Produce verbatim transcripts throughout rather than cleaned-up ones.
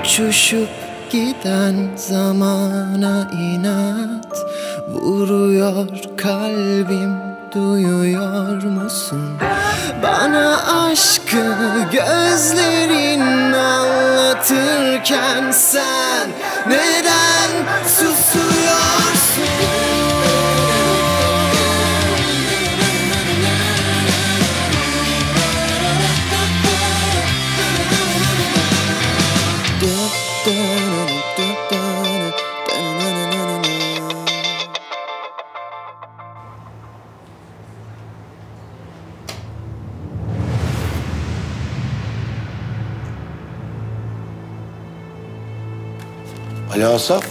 Uçuşup giden zamana inat vuruyor kalbim, duyuyor musun? Bana aşkı gözlerin anlatırken sen neden susuyorsun? Ali Asaf.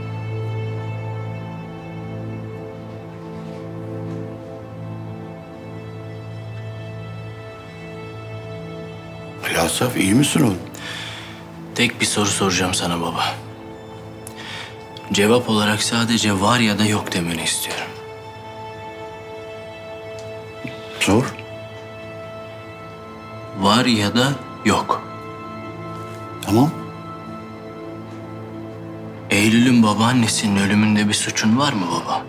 Ali Asaf, iyi misin oğlum? Tek bir soru soracağım sana baba. Cevap olarak sadece var ya da yok demeni istiyorum. Sor. Var ya da yok. Tamam. Eylül'ün babaannesinin ölümünde bir suçun var mı baba?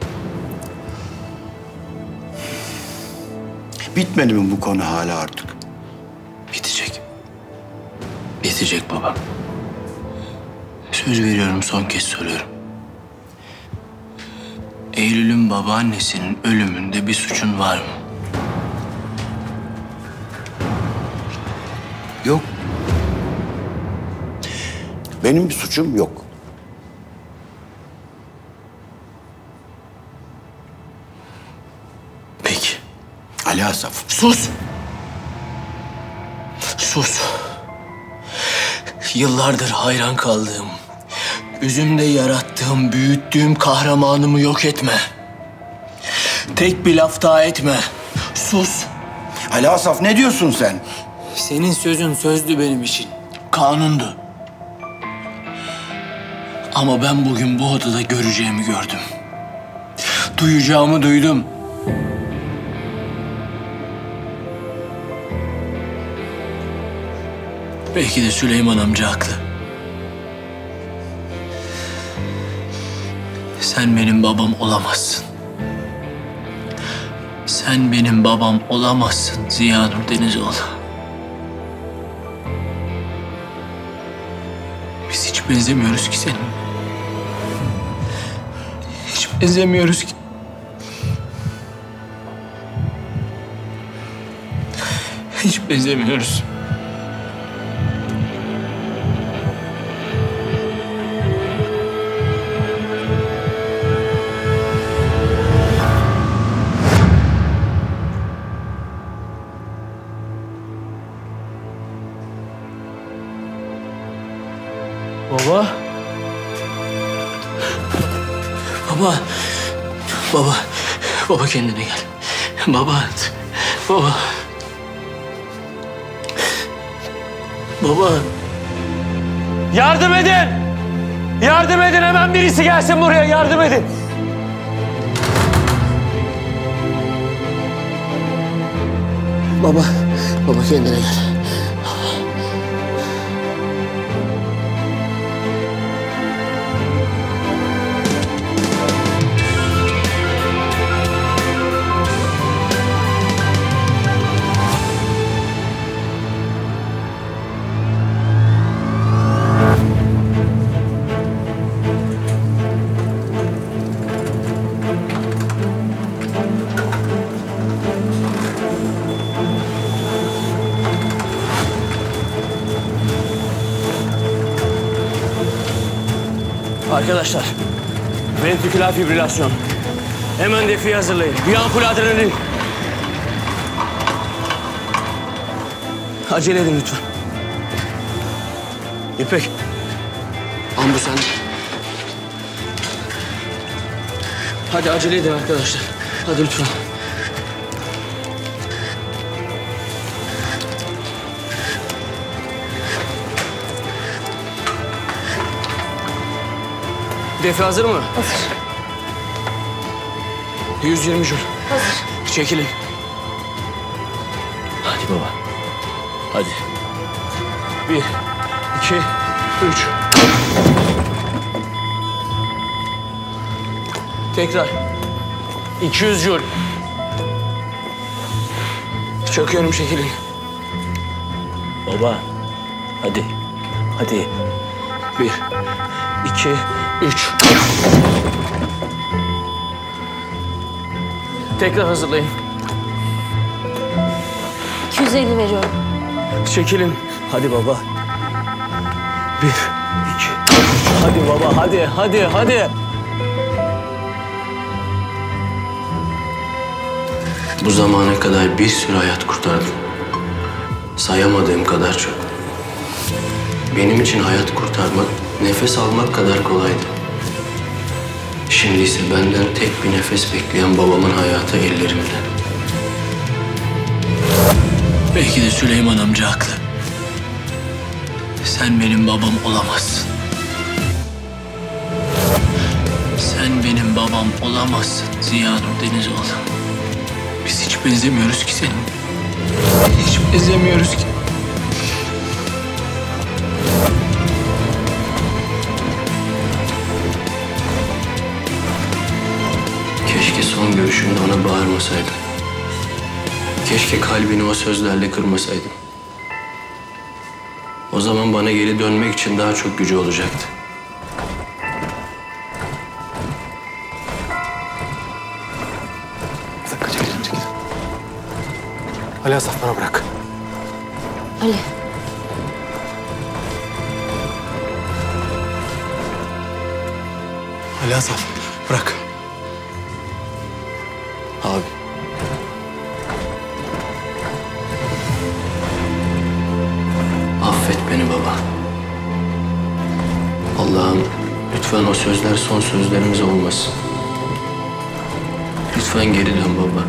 Bitmedi mi bu konu hala artık? Bitecek. Bitecek baba. Söz veriyorum, son kez soruyorum. Eylül'ün babaannesinin ölümünde bir suçun var mı? Yok. Benim bir suçum yok. Peki. Ali Asaf. Sus! Sus! Yıllardır hayran kaldığım, üzümde yarattığım, büyüttüğüm kahramanımı yok etme. Tek bir laf daha etme. Sus! Ali Asaf, ne diyorsun sen? Senin sözün sözdü benim için. Kanundu. Ama ben bugün bu odada göreceğimi gördüm. Duyacağımı duydum. Belki de Süleyman amca haklı. Sen benim babam olamazsın. Sen benim babam olamazsın Ziyanur Denizoğlu. Biz hiç benzemiyoruz ki senin. Hiç benzemiyoruz ki. Hiç benzemiyoruz. Baba. Baba. Baba. Baba kendine gel. Baba. Baba. Baba. Yardım edin! Yardım edin, hemen birisi gelsin buraya, yardım edin. Baba. Baba kendine gel. Arkadaşlar, ventriküler fibrilasyon. Hemen defiyi hazırlayın. Bir ampul adrenalin. Acele edin lütfen. İpek. Ambu sen. Hadi acele edin arkadaşlar. Hadi lütfen. Defi hazır mı? Hazır. yüz yirmi jül. Hazır. Çekilin. Hadi baba. Hadi. Bir, iki, Üç. Tekrar. iki yüz joule. Çakıyorum, çekilin. Baba. Hadi. Hadi. Bir, iki, üç. Tekrar hazırlayın. iki yüz elli veriyorum. Çekilin. Hadi baba. Bir, iki, üç. Hadi baba, hadi, hadi, hadi. Bu zamana kadar bir sürü hayat kurtardım. Sayamadığım kadar çok. Benim için hayat kurtarmak, nefes almak kadar kolaydı. Şimdi ise benden tek bir nefes bekleyen babamın hayatı ellerimde. Belki de Süleyman amca haklı. Sen benim babam olamazsın. Sen benim babam olamazsın Ziya Denizoglu. Biz hiç benzemiyoruz ki senin. Hiç benzemiyoruz ki. Keşke son görüşümde ona bağırmasaydım. Keşke kalbini o sözlerle kırmasaydım. O zaman bana geri dönmek için daha çok gücü olacaktı. Bir dakika, çekilin, çekilin. Ali, Asaf bana bırak. Ali. Ali, Asaf bırak. Abi. Affet beni baba. Allah'ım lütfen o sözler son sözlerimiz olmasın. Lütfen geri dön baba.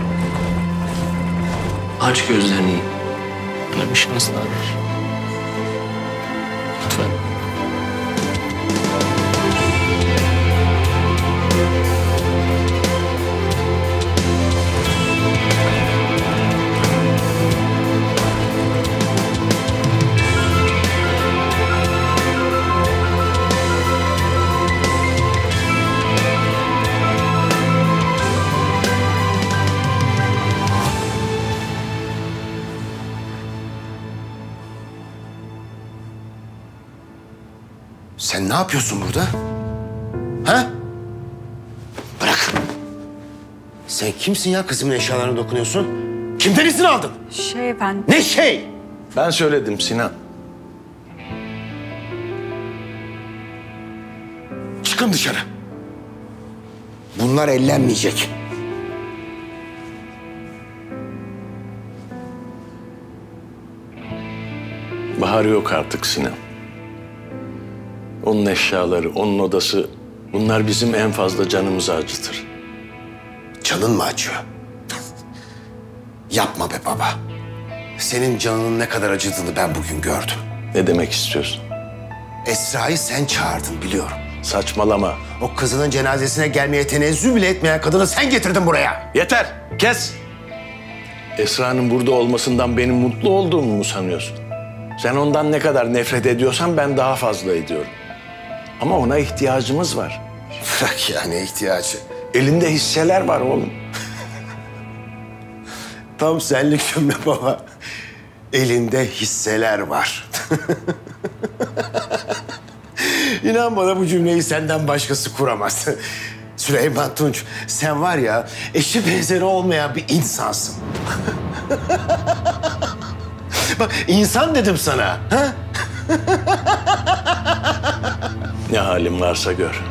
Aç gözlerini. Bana bir şans daha ver. Lütfen. Sen ne yapıyorsun burada? Ha? Bırak. Sen kimsin ya kızımın eşyalarına dokunuyorsun? Kimden izin aldın? Şey efendim. Ne şey? Ben söyledim Sinan. Çıkın dışarı. Bunlar ellenmeyecek. Bahar yok artık Sinan. Onun eşyaları, onun odası, bunlar bizim en fazla canımızı acıtır. Canın mı acıyor? Yapma be baba. Senin canının ne kadar acıdığını ben bugün gördüm. Ne demek istiyorsun? Esra'yı sen çağırdın biliyorum. Saçmalama. O kızının cenazesine gelmeye tenezzül bile etmeyen kadını sen getirdin buraya. Yeter, kes! Esra'nın burada olmasından benim mutlu olduğumu mu sanıyorsun? Sen ondan ne kadar nefret ediyorsan ben daha fazla ediyorum. Ama ona ihtiyacımız var. Bırak ya, ne ihtiyacı? Elinde hisseler var oğlum. Tam senlik cümle baba. Elinde hisseler var. İnan bana bu cümleyi senden başkası kuramaz. Süleyman Tunç, sen var ya eşi benzeri olmayan bir insansın. Bak insan dedim sana. Ha? Ne halin varsa gör.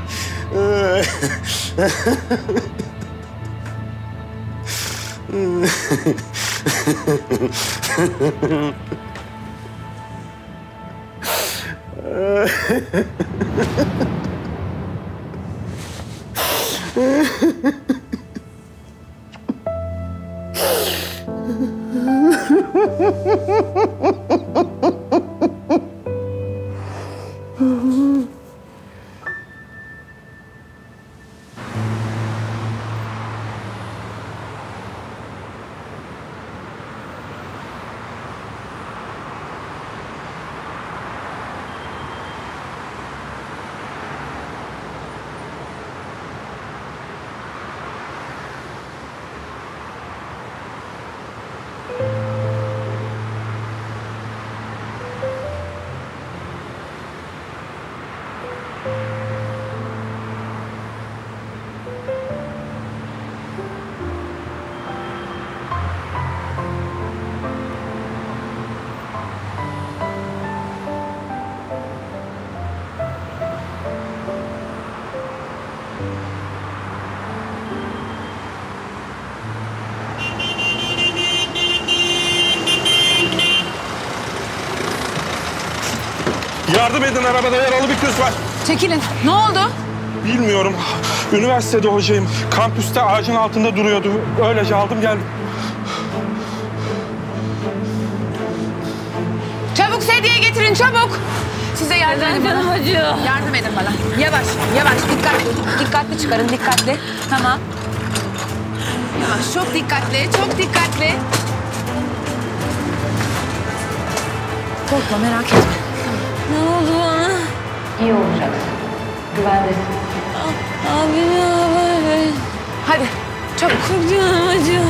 Yardım edin, arabada yaralı bir kız var. Çekilin. Ne oldu? Bilmiyorum. Üniversitede hocayım. Kampüste ağacın altında duruyordu. Öylece aldım geldim. Çabuk sedye getirin, çabuk. Size yardım edin bana. Canım acıyor. Yardım edin bana. Yavaş, yavaş. Dikkatli. Dikkatli çıkarın, dikkatli. Tamam. Yavaş, çok dikkatli, çok dikkatli. Korkma, merak etme. Ne oldu bana? İyi olacaksın. Güvendesin. Abi ne haber verin. Hadi, çabuk. Çok canım acıyor.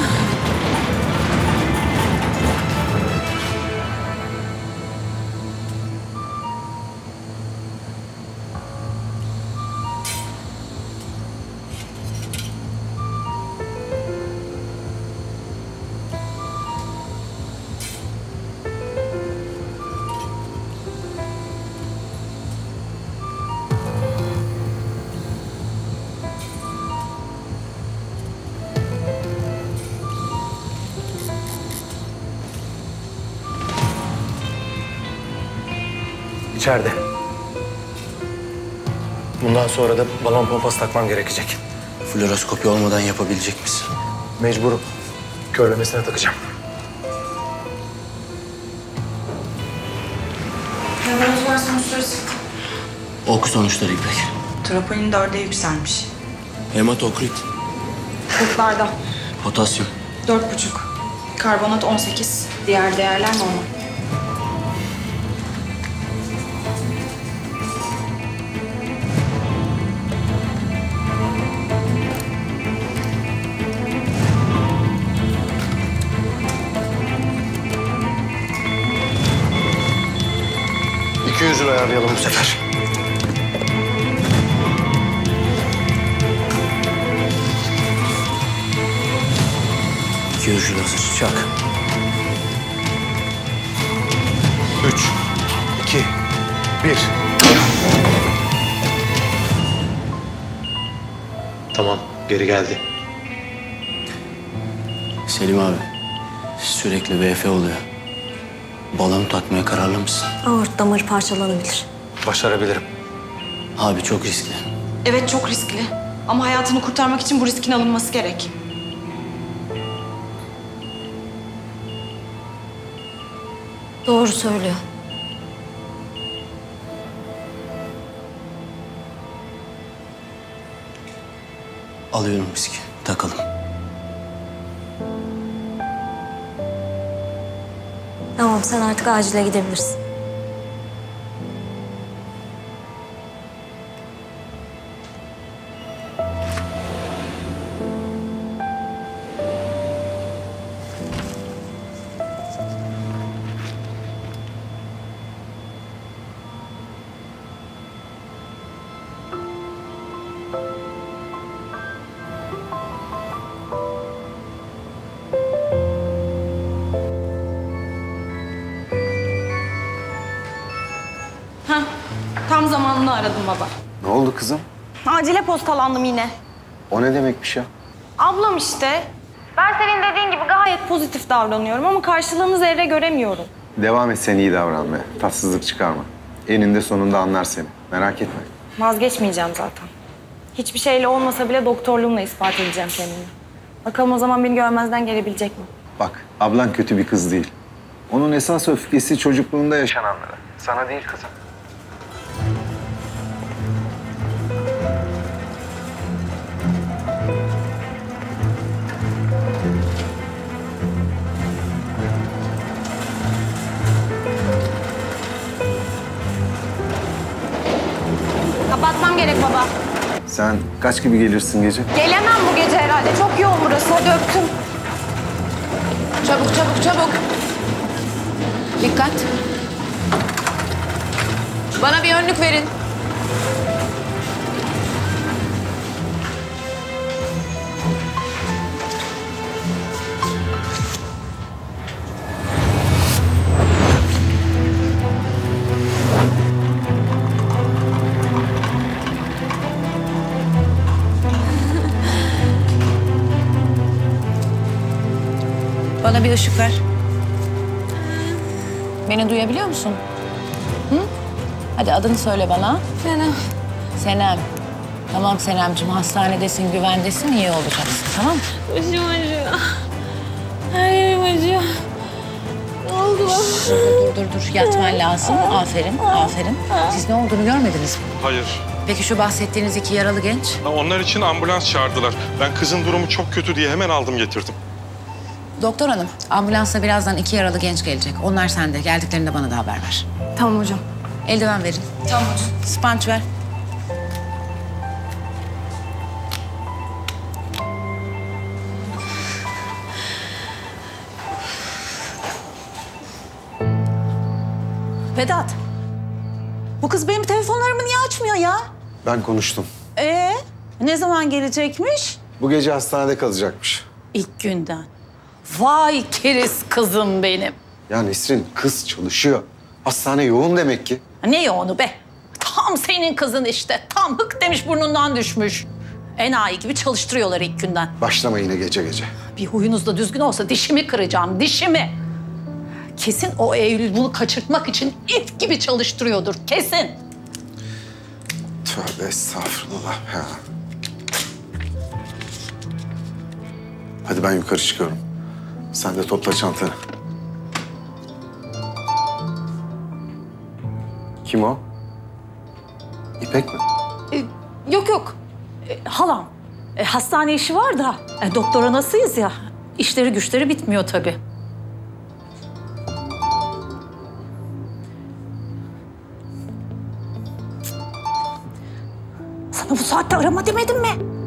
İçeride. Bundan sonra da balon pompası takman gerekecek. Fluoroskopi olmadan yapabilecek misin? Mecburum. Körlemesine takacağım. Laboratuvar sonuçları çıktı. Oku sonuçları İpek. Troponin dörde yükselmiş. Hematokrit, Kırklarda. potasyum. Dört buçuk. Karbonat on sekiz. Diğer değerler normal. iki yüz lira ayarlayalım bu sefer. İki yüz lira hazır. Çak. Üç, iki, bir. Tamam, geri geldi. Selim abi, sürekli V F oluyor. Balon takmaya kararlı mısın? Aort damarı parçalanabilir. Başarabilirim. Abi çok riskli. Evet çok riskli. Ama hayatını kurtarmak için bu riskin alınması gerek. Doğru söylüyor. Alıyorum riski. Takalım. Tamam, sen artık acile gidebilirsin. Heh, tam zamanını aradım baba. Ne oldu kızım? Acile postalandım yine. O ne demekmiş ya? Ablam işte. Ben senin dediğin gibi gayet pozitif davranıyorum ama karşılığını zerre göremiyorum. Devam et, sen iyi davranmaya. Tatsızlık çıkarma. Eninde sonunda anlar seni. Merak etme. Vazgeçmeyeceğim zaten. Hiçbir şeyle olmasa bile doktorluğumla ispat edeceğim kendimi. Bakalım o zaman beni görmezden gelebilecek mi? Bak, ablan kötü bir kız değil. Onun esas öfkesi çocukluğunda yaşananlara. Sana değil kızım. Kapatmam gerek baba. Sen kaç gibi gelirsin gece? Gelemem bu gece herhalde. Çok yoğun burası. Hadi öptüm. Çabuk, çabuk, çabuk. Dikkat. Bana bir önlük verin. Bana bir ışık ver. Beni duyabiliyor musun? Hı? Hadi adını söyle bana. Senem. Senem. Tamam Senemciğim, hastanedesin, güvendesin, iyi olacaksın, tamam mı? Başım acıyor. Her yerim acıyor. Ne oldu bana? Dur, dur, dur. Yatman lazım. Aferin, aferin. Siz ne olduğunu görmediniz mi? Hayır. Peki şu bahsettiğiniz iki yaralı genç? Onlar için ambulans çağırdılar. Ben kızın durumu çok kötü diye hemen aldım getirdim. Doktor hanım, ambulansla birazdan iki yaralı genç gelecek. Onlar sende. Geldiklerinde bana da haber ver. Tamam hocam. Eldiven verin. Tamam hocam. Spanç ver. Vedat, bu kız benim telefonlarımı niye açmıyor ya? Ben konuştum. Ee, ne zaman gelecekmiş? Bu gece hastanede kalacakmış. İlk günden. Vay keriz kızım benim. Ya Nesrin, kız çalışıyor. Hastane yoğun demek ki. Ne yoğunu be? Tam senin kızın işte. Tam hık demiş burnundan düşmüş. Enayi gibi çalıştırıyorlar ilk günden. Başlama yine gece gece. Bir huyunuz da düzgün olsa dişimi kıracağım, dişimi. Kesin o Eylül bunu kaçırtmak için ip gibi çalıştırıyordur, kesin. Tövbe estağfurullah ya. Hadi ben yukarı çıkıyorum. Sen de topla çantanı. Kim o? İpek mi? Ee, yok yok, ee, halam. Ee, hastane işi var da, e, doktora nasılız ya? İşleri güçleri bitmiyor tabii. Sana bu saatte arama demedim mi?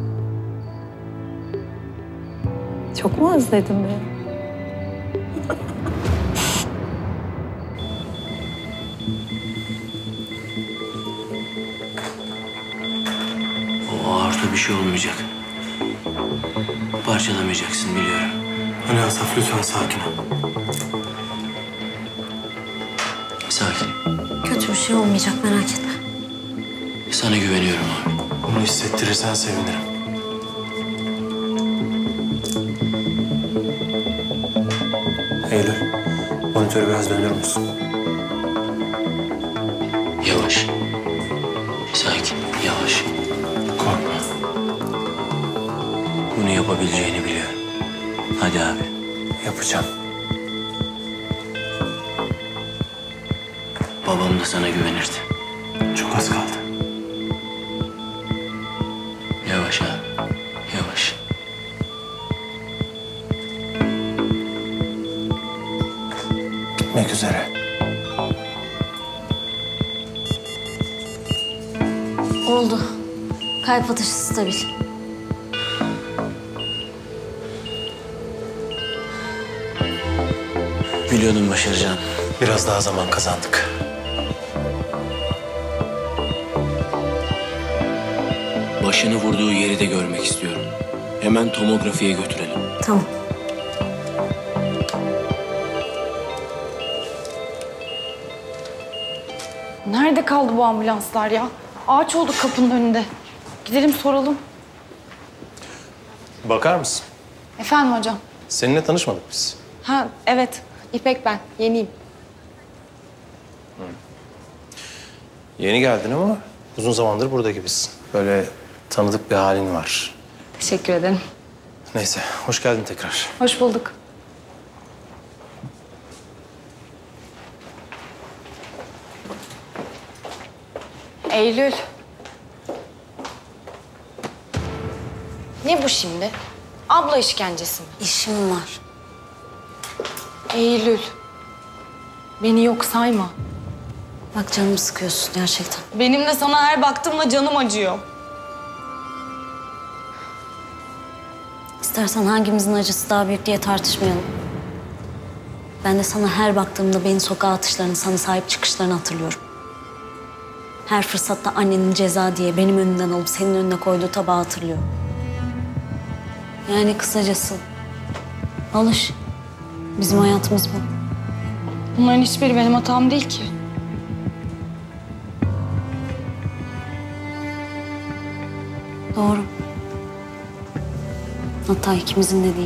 Çok mu özledin beni? O ağırda bir şey olmayacak. Parçalamayacaksın biliyorum. Ali Asaf lütfen sakin ol. Sakin. Kötü bir şey olmayacak, merak etme. Sana güveniyorum abi. Bunu hissettirirsen sevinirim. Eylül, monitörü biraz döndürür müsün? Yavaş. Sakin, yavaş. Korkma. Bunu yapabileceğini biliyorum. Hadi abi. Yapacağım. Babam da sana güvenirdi. Çok az kaldı. Yavaş abi, yavaş. Bitmek üzere. Oldu. Kalp atışı stabil. Biliyordum başaracağım. Biraz daha zaman kazandık. Başını vurduğu yeri de görmek istiyorum. Hemen tomografiye götürelim. Tamam. Nerede kaldı bu ambulanslar ya? Ağaç oldu kapının önünde. Gidelim soralım. Bakar mısın? Efendim hocam? Seninle tanışmadık biz. Ha evet. İpek ben. Yeniyim. Yeni geldin ama uzun zamandır burada gibisin. Böyle tanıdık bir halin var. Teşekkür ederim. Neyse, hoş geldin tekrar. Hoş bulduk. Eylül. Ne bu şimdi? Abla işkencesi mi? İşim var. Eylül. Beni yok sayma. Bak canımı sıkıyorsun gerçekten. Benim de sana her baktığımda canım acıyor. İstersen hangimizin acısı daha büyük diye tartışmayalım. Ben de sana her baktığımda beni sokağa atışlarını, sana sahip çıkışlarını hatırlıyorum. Her fırsatta annenin ceza diye benim önümden alıp senin önüne koyduğu tabağı hatırlıyorum. Yani kısacası alış. Bizim hayatımız bu. Bunların hiçbiri benim hatam değil ki. Doğru. Hatta ikimizin de değil.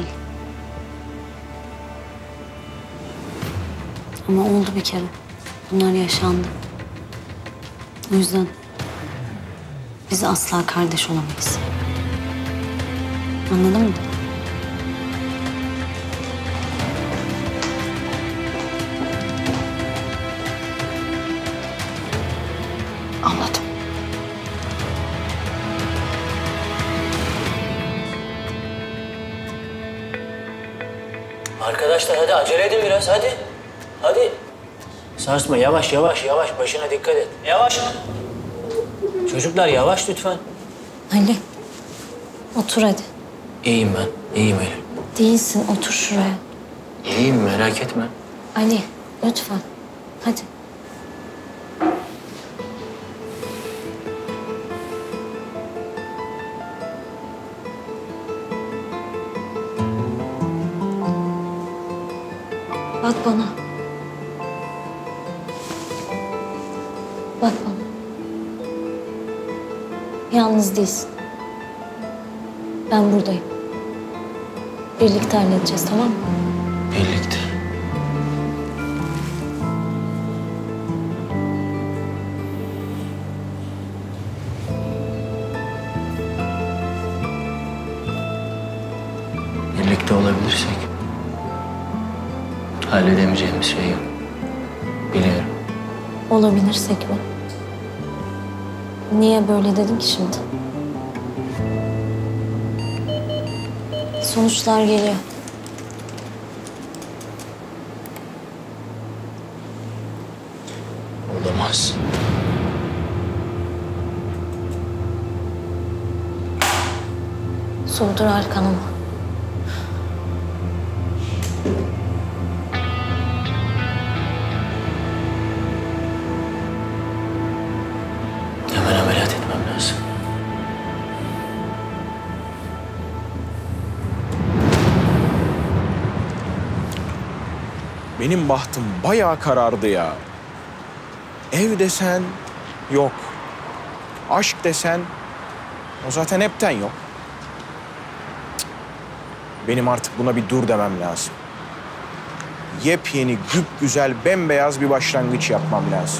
Ama oldu bir kere. Bunlar yaşandı. O yüzden biz asla kardeş olamayız. Anladın mı? Anladım. Arkadaşlar hadi acele edin biraz hadi. Hadi. Sarsma yavaş yavaş yavaş başına dikkat et. Yavaş. Çocuklar yavaş lütfen. Ali, otur hadi. İyiyim ben. İyiyim Eylül. Değilsin, otur şuraya. İyiyim merak etme. Ali, lütfen. Hadi. Bak bana. Bak bana. Yalnız değilsin. Ben buradayım. Birlikte halledeceğiz, tamam mı? Birlikte. Birlikte olabilirsek halledemeyeceğimiz şey yok. Biliyorum. Olabilirsek mi? Niye böyle dedin ki şimdi? Sonuçlar geliyor. Olamaz. Soldur arkanı mı? Hemen ameliyat etmem lazım. Benim bahtım bayağı karardı ya. Ev desen yok. Aşk desen o zaten hepten yok. Cık. Benim artık buna bir dur demem lazım. Yepyeni, güzel, bembeyaz bir başlangıç yapmam lazım.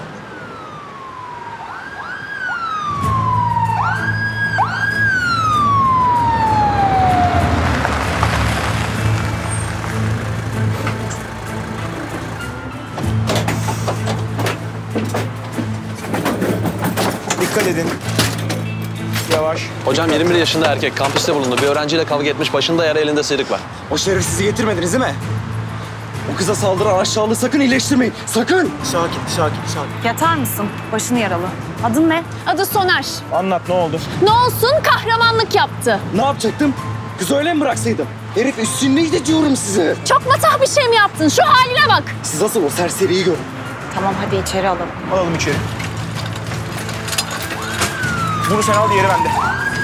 Dikkat edin. Yavaş. Hocam yirmi bir yaşında erkek kampüste bulundu. Bir öğrenciyle kavga etmiş, başında yara, elinde sıyrık var. O şerefsizi getirmediniz değil mi? O kıza saldıran aşağılığı sakın iyileştirmeyin. Sakın. Sakin, sakin, sakin. Yatar mısın? Başını yaralı. Adın ne? Adı Soner. Anlat, ne oldu? Ne olsun kahramanlık yaptı. Ne yapacaktım? Kızı öyle mi bıraksaydım? Herif üstünlüydü diyorum size. Çok matah bir şey mi yaptın? Şu haline bak. Siz asıl o serseriyi görün. Tamam hadi içeri alalım. Alalım içeri. Bunu sen al, diğeri bende.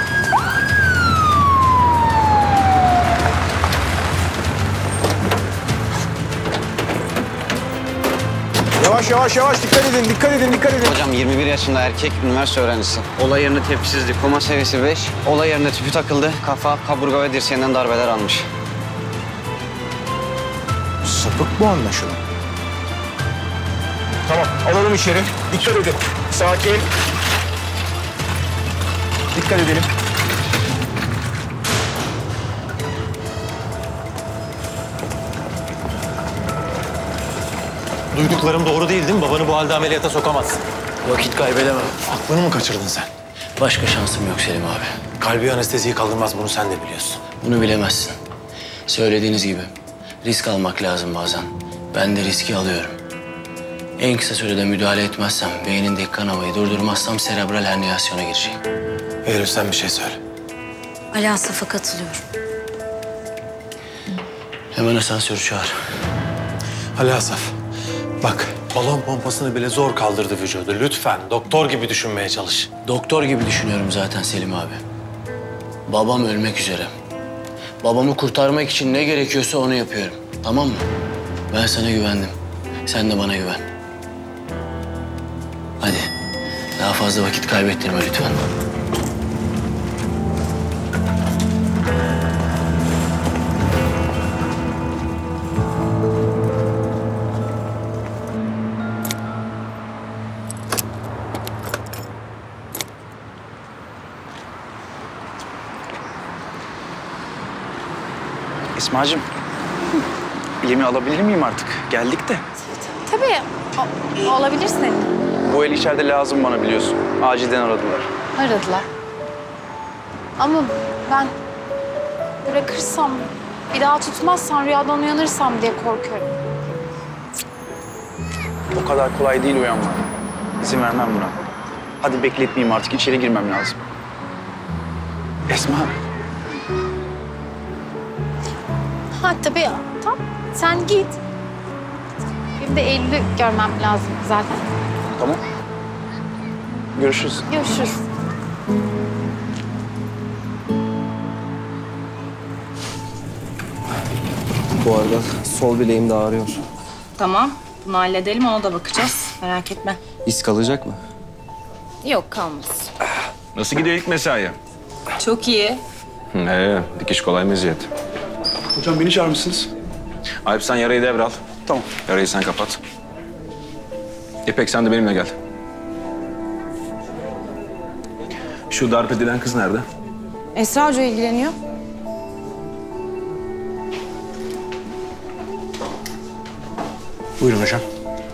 Yavaş yavaş yavaş dikkat edin, dikkat edin, dikkat edin. Hocam yirmi bir yaşında erkek, üniversite öğrencisi. Olay yerinde tepkisizlik, koma seviyesi beş. Olay yerinde tüpü takıldı, kafa, kaburga ve dirseğinden darbeler almış. Sapık bu anlaşılan. Tamam, alalım içeri. Dikkat edin. Sakin. Dikkat edelim. Duyduklarım doğru değil değil mi? Babanı bu halde ameliyata sokamazsın. Vakit kaybedemem. Aklını mı kaçırdın sen? Başka şansım yok Selim abi. Kalbi anesteziyi kaldırmaz, bunu sen de biliyorsun. Bunu bilemezsin. Söylediğiniz gibi risk almak lazım bazen. Ben de riski alıyorum. En kısa sürede müdahale etmezsem, beynindeki kanamayı durdurmazsam serebral herniyasyona girecek. Eylül sen bir şey söyle. Ali, Asaf'a katılıyorum. Hemen asansörü çağır. Ali Asaf, bak balon pompasını bile zor kaldırdı vücudu. Lütfen doktor gibi düşünmeye çalış. Doktor gibi düşünüyorum zaten Selim abi. Babam ölmek üzere. Babamı kurtarmak için ne gerekiyorsa onu yapıyorum. Tamam mı? Ben sana güvendim. Sen de bana güven. Hadi. Daha fazla vakit kaybettirme lütfen. Esma'cığım, elimi alabilir miyim artık? Geldik de. Tabii. O, olabilirsin. Bu el içeride lazım bana biliyorsun. Acilden aradılar. Aradılar. Ama ben bırakırsam, bir daha tutmazsan, rüyadan uyanırsam diye korkuyorum. O kadar kolay değil uyanmak. İzin vermem buna. Hadi bekletmeyeyim artık. İçeri girmem lazım. Esma. Ha tabii. Tamam. Sen git. Benim de Eylül'ü görmem lazım zaten. Tamam. Görüşürüz. Görüşürüz. Bu arada sol bileğim de ağrıyor. Tamam. Bunu halledelim, ona da bakacağız. Merak etme. İz kalacak mı? Yok, kalmaz. Nasıl gidiyor ilk mesai? Çok iyi. Ee, dikiş kolay meziyet. Hocam beni çağırmışsınız. Alp sen yarayı devral. Tamam. Yarayı sen kapat. İpek sen de benimle gel. Şu darp edilen kız nerede? Esra Hoca ilgileniyor. Buyurun hocam.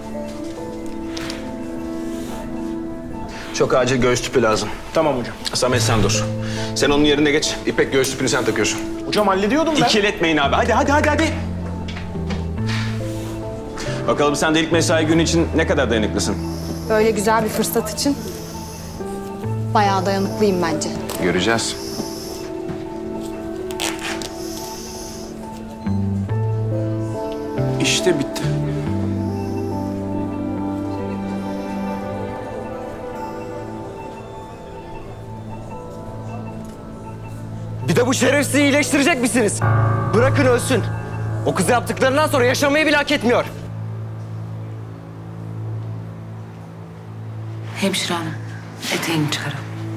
Çok acil göğüs tüpü lazım. Tamam hocam. Samet sen dur. Sen onun yerine geç. İpek göğüs tüpünü sen takıyorsun. Hocam hallediyordum ben. İkiletmeyin abi. Hadi hadi hadi hadi. Bakalım sen de ilk mesai günü için ne kadar dayanıklısın? Böyle güzel bir fırsat için bayağı dayanıklıyım bence. Göreceğiz. İşte bitti. Bir de bu şerefsizi iyileştirecek misiniz? Bırakın ölsün. O kıza yaptıklarından sonra yaşamayı bile hak etmiyor. Hemşire hanım, eteğini çıkarın.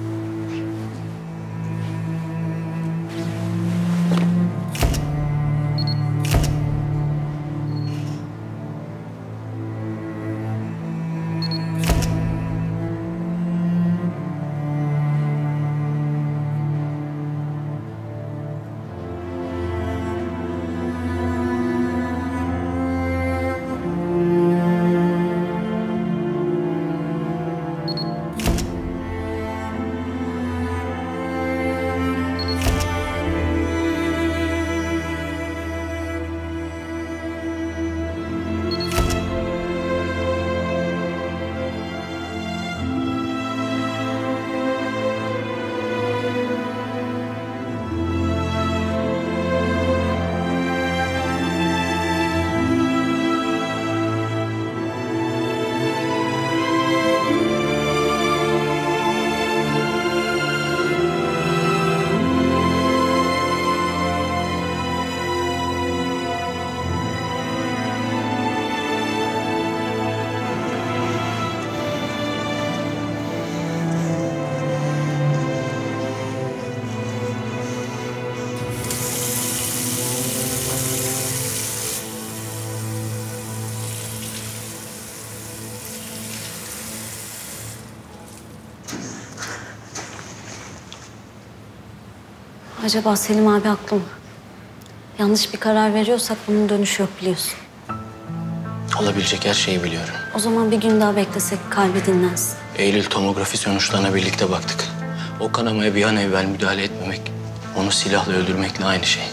Acaba Selim abi haklı mı? Yanlış bir karar veriyorsak bunun dönüşü yok biliyorsun. Olabilecek her şeyi biliyorum. O zaman bir gün daha beklesek kalbi dinlensin. Eylül tomografi sonuçlarına birlikte baktık. O kanamaya bir an evvel müdahale etmemek, onu silahla öldürmekle aynı şey.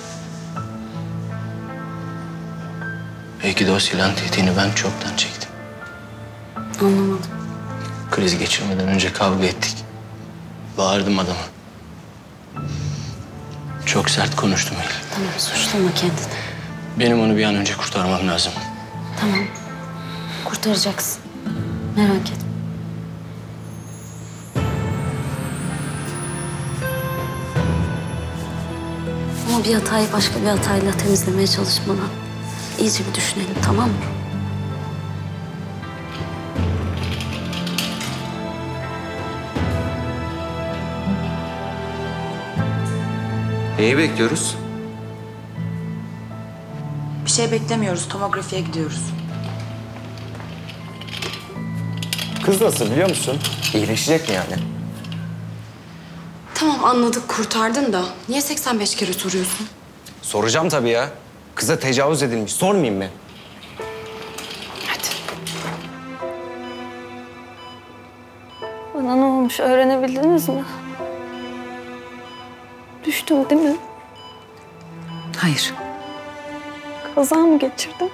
Belki de o silahın tehdidini ben çoktan çektim. Anlamadım. Kriz geçirmeden önce kavga ettik. Bağırdım adama. Çok sert konuştum Eylül. Tamam, suçlama kendini. Benim onu bir an önce kurtarmam lazım. Tamam, kurtaracaksın. Merak etme. Ama bir hatayı başka bir hatayla temizlemeye çalışmadan iyice bir düşünelim, tamam mı? Neyi bekliyoruz? Bir şey beklemiyoruz, tomografiye gidiyoruz. Kız nasıl biliyor musun? İyileşecek mi yani? Tamam anladık, kurtardın da niye seksen beş kere soruyorsun? Soracağım tabii ya. Kıza tecavüz edilmiş. Sormayayım mı? Bana ne olmuş öğrenebildiniz mi? Düştüm değil mi? Hayır. Kaza mı geçirdim?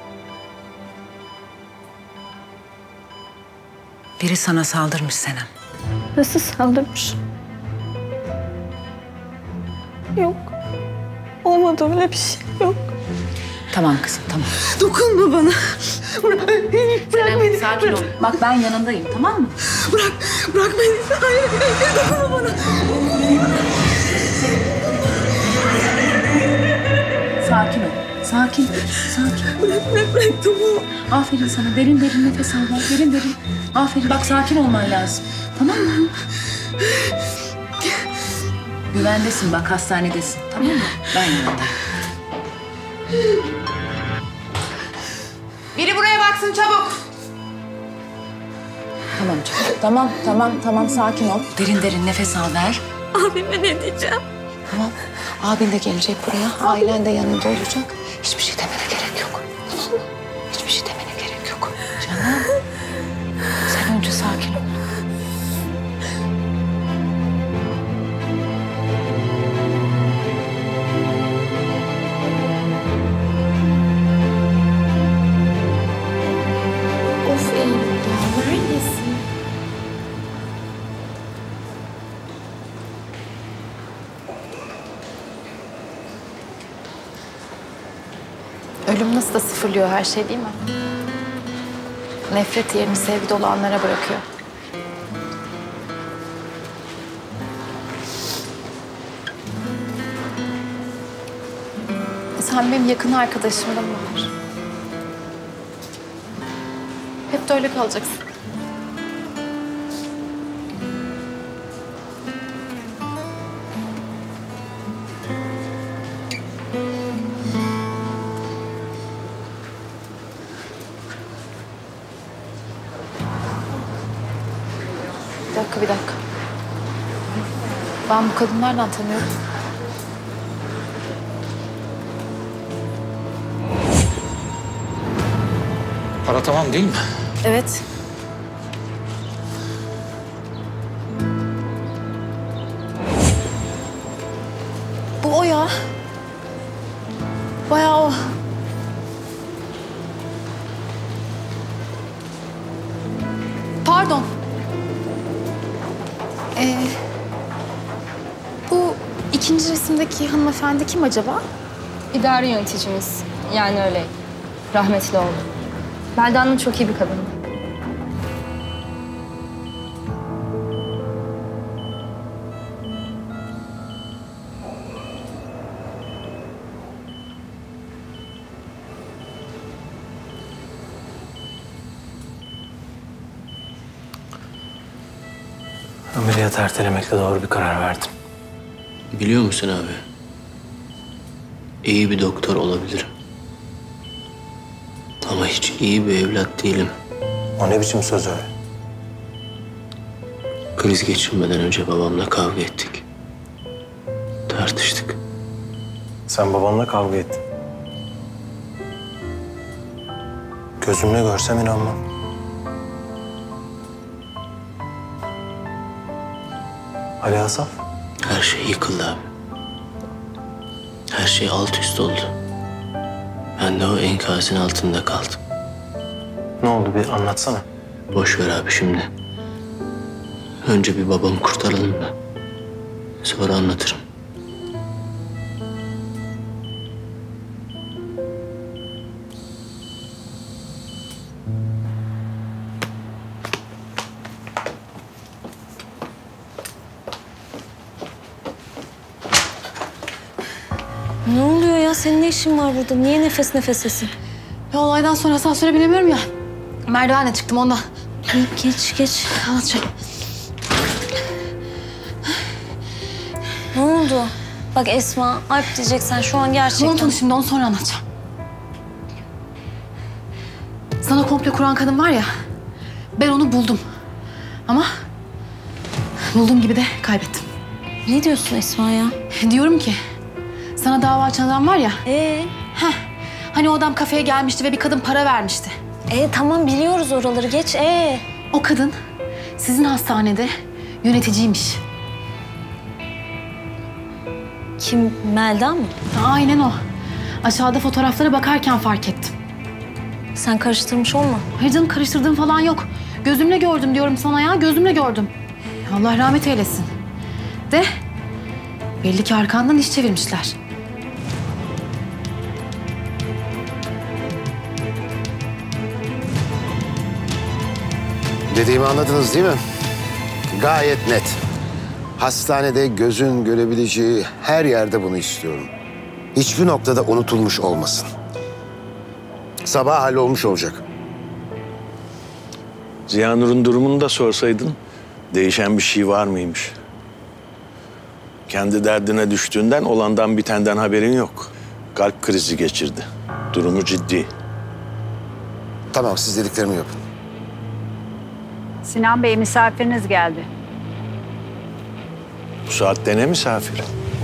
Biri sana saldırmış Senem. Nasıl saldırmış? Yok. Olmadı öyle bir şey yok. Tamam kızım, tamam. Dokunma bana. Bırak, bırak Senem, beni. sakin ol. Bak ben yanındayım, tamam mı? Bırak, bırak beni. Hayır, hayır, dokunma bana. Sakin ol, sakin, sakin. Bırak, bırak, bırak, tamam. Aferin sana, derin derin nefes al, ver. Derin derin. Aferin, bak sakin olman lazım. Tamam mı? Güvendesin, bak hastanedesin, tamam mı? Ben yanındayım. Biri buraya baksın çabuk. Tamam çocuğum, tamam, tamam, tamam. Sakin ol. Derin derin nefes al, ver. Abime ne diyeceğim? Tamam. Abin de gelecek buraya. Ailen de yanında olacak. Hiçbir şey demene gerek yok. Hiçbir şey demene gerek yok. Canım. Sen önce sakin ol. Of Eylül ya, neredesin? Ölüm nasıl da sıfırlıyor her şey değil mi? Nefret yerini sevgi dolu anlara bırakıyor. Sen benim yakın arkadaşımdın Bahar. Hep de öyle kalacaksın. Bir dakika, bir dakika. Ben bu kadını nereden tanıyorum? Para tamam değil mi? Evet. Bu o ya. Bayağı o. Pardon. Ee, bu ikinci resimdeki hanımefendi kim acaba? İdari yöneticimiz. Yani öyle. Rahmetli oldu. Belda Hanım çok iyi bir kadın. Ameliyatı ertelemekle doğru bir karar verdim. Biliyor musun abi? İyi bir doktor olabilirim. Ama hiç iyi bir evlat değilim. O ne biçim söz öyle? Kriz geçirmeden önce babamla kavga ettik. Tartıştık. Sen babanla kavga ettin. Gözümle görsem inanmam. Ali Asaf? Her şey yıkıldı abi. Her şey alt üst oldu. Ben de o enkazın altında kaldım. Ne oldu bir anlatsana. Boş ver abi şimdi. Önce bir babamı kurtaralım da. Sonra anlatırım. Ne oluyor ya? Senin ne işin var burada? Niye nefes nefesesin? Ya olaydan sonra asansöre binemiyorum ya. Merdivenle çıktım ondan. Geç, geç. Anlatacağım. Ne oldu? Bak Esma, Alp diyeceksen şu an gerçekten... Unut onu şimdi, onu sonra anlatacağım. Sana komple kuran kadın var ya, ben onu buldum. Ama bulduğum gibi de kaybettim. Ne diyorsun Esma ya? Diyorum ki, Sana dava açan adam var ya. Ee? Heh. Hani o adam kafeye gelmişti ve bir kadın para vermişti. Ee tamam biliyoruz oraları geç. Ee? O kadın sizin hastanede yöneticiymiş. Kim? Melda mı? Aynen o. Aşağıda fotoğraflara bakarken fark ettim. Sen karıştırmış olma. Hayır canım karıştırdığım falan yok. Gözümle gördüm diyorum sana ya. Gözümle gördüm. Allah rahmet eylesin. De belli ki arkandan iş çevirmişler. Dediğimi anladınız değil mi? Gayet net. Hastanede gözün görebileceği her yerde bunu istiyorum. Hiçbir noktada unutulmuş olmasın. Sabah hallolmuş olacak. Ziyanur'un durumunu da sorsaydın değişen bir şey var mıymış? Kendi derdine düştüğünden olandan bitenden haberin yok. Kalp krizi geçirdi. Durumu ciddi. Tamam siz dediklerimi yapın. Sinan Bey misafiriniz geldi. Bu saatte ne misafir?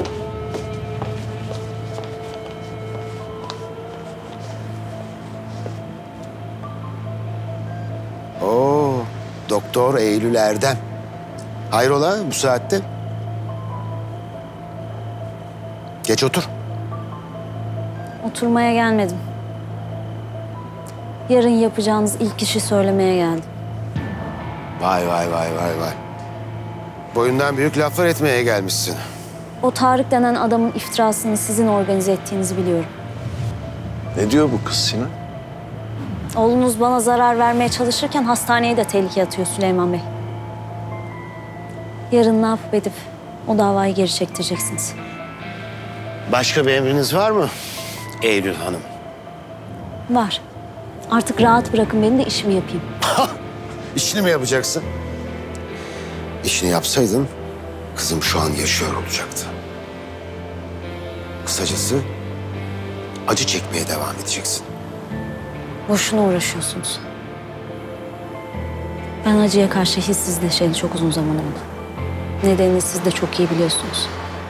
Oo, Doktor Eylül Erdem. Hayrola bu saatte? Geç otur. Oturmaya gelmedim. Yarın yapacağınız ilk işi söylemeye geldim. Vay vay vay vay vay. Boyundan büyük laflar etmeye gelmişsin. O Tarık denen adamın iftirasını sizin organize ettiğinizi biliyorum. Ne diyor bu kız Sinan? Oğlunuz bana zarar vermeye çalışırken hastaneye de tehlikeye atıyor Süleyman Bey. Yarın ne yapıp edip o davayı geri çektireceksiniz. Başka bir emriniz var mı Eylül Hanım? Var. Artık rahat bırakın beni de işimi yapayım. İşini mi yapacaksın? İşini yapsaydın kızım şu an yaşıyor olacaktı. Kısacası acı çekmeye devam edeceksin. Boşuna uğraşıyorsunuz. Ben acıya karşı hissizleşeli çok uzun zaman oldu. Nedenini siz de çok iyi biliyorsunuz.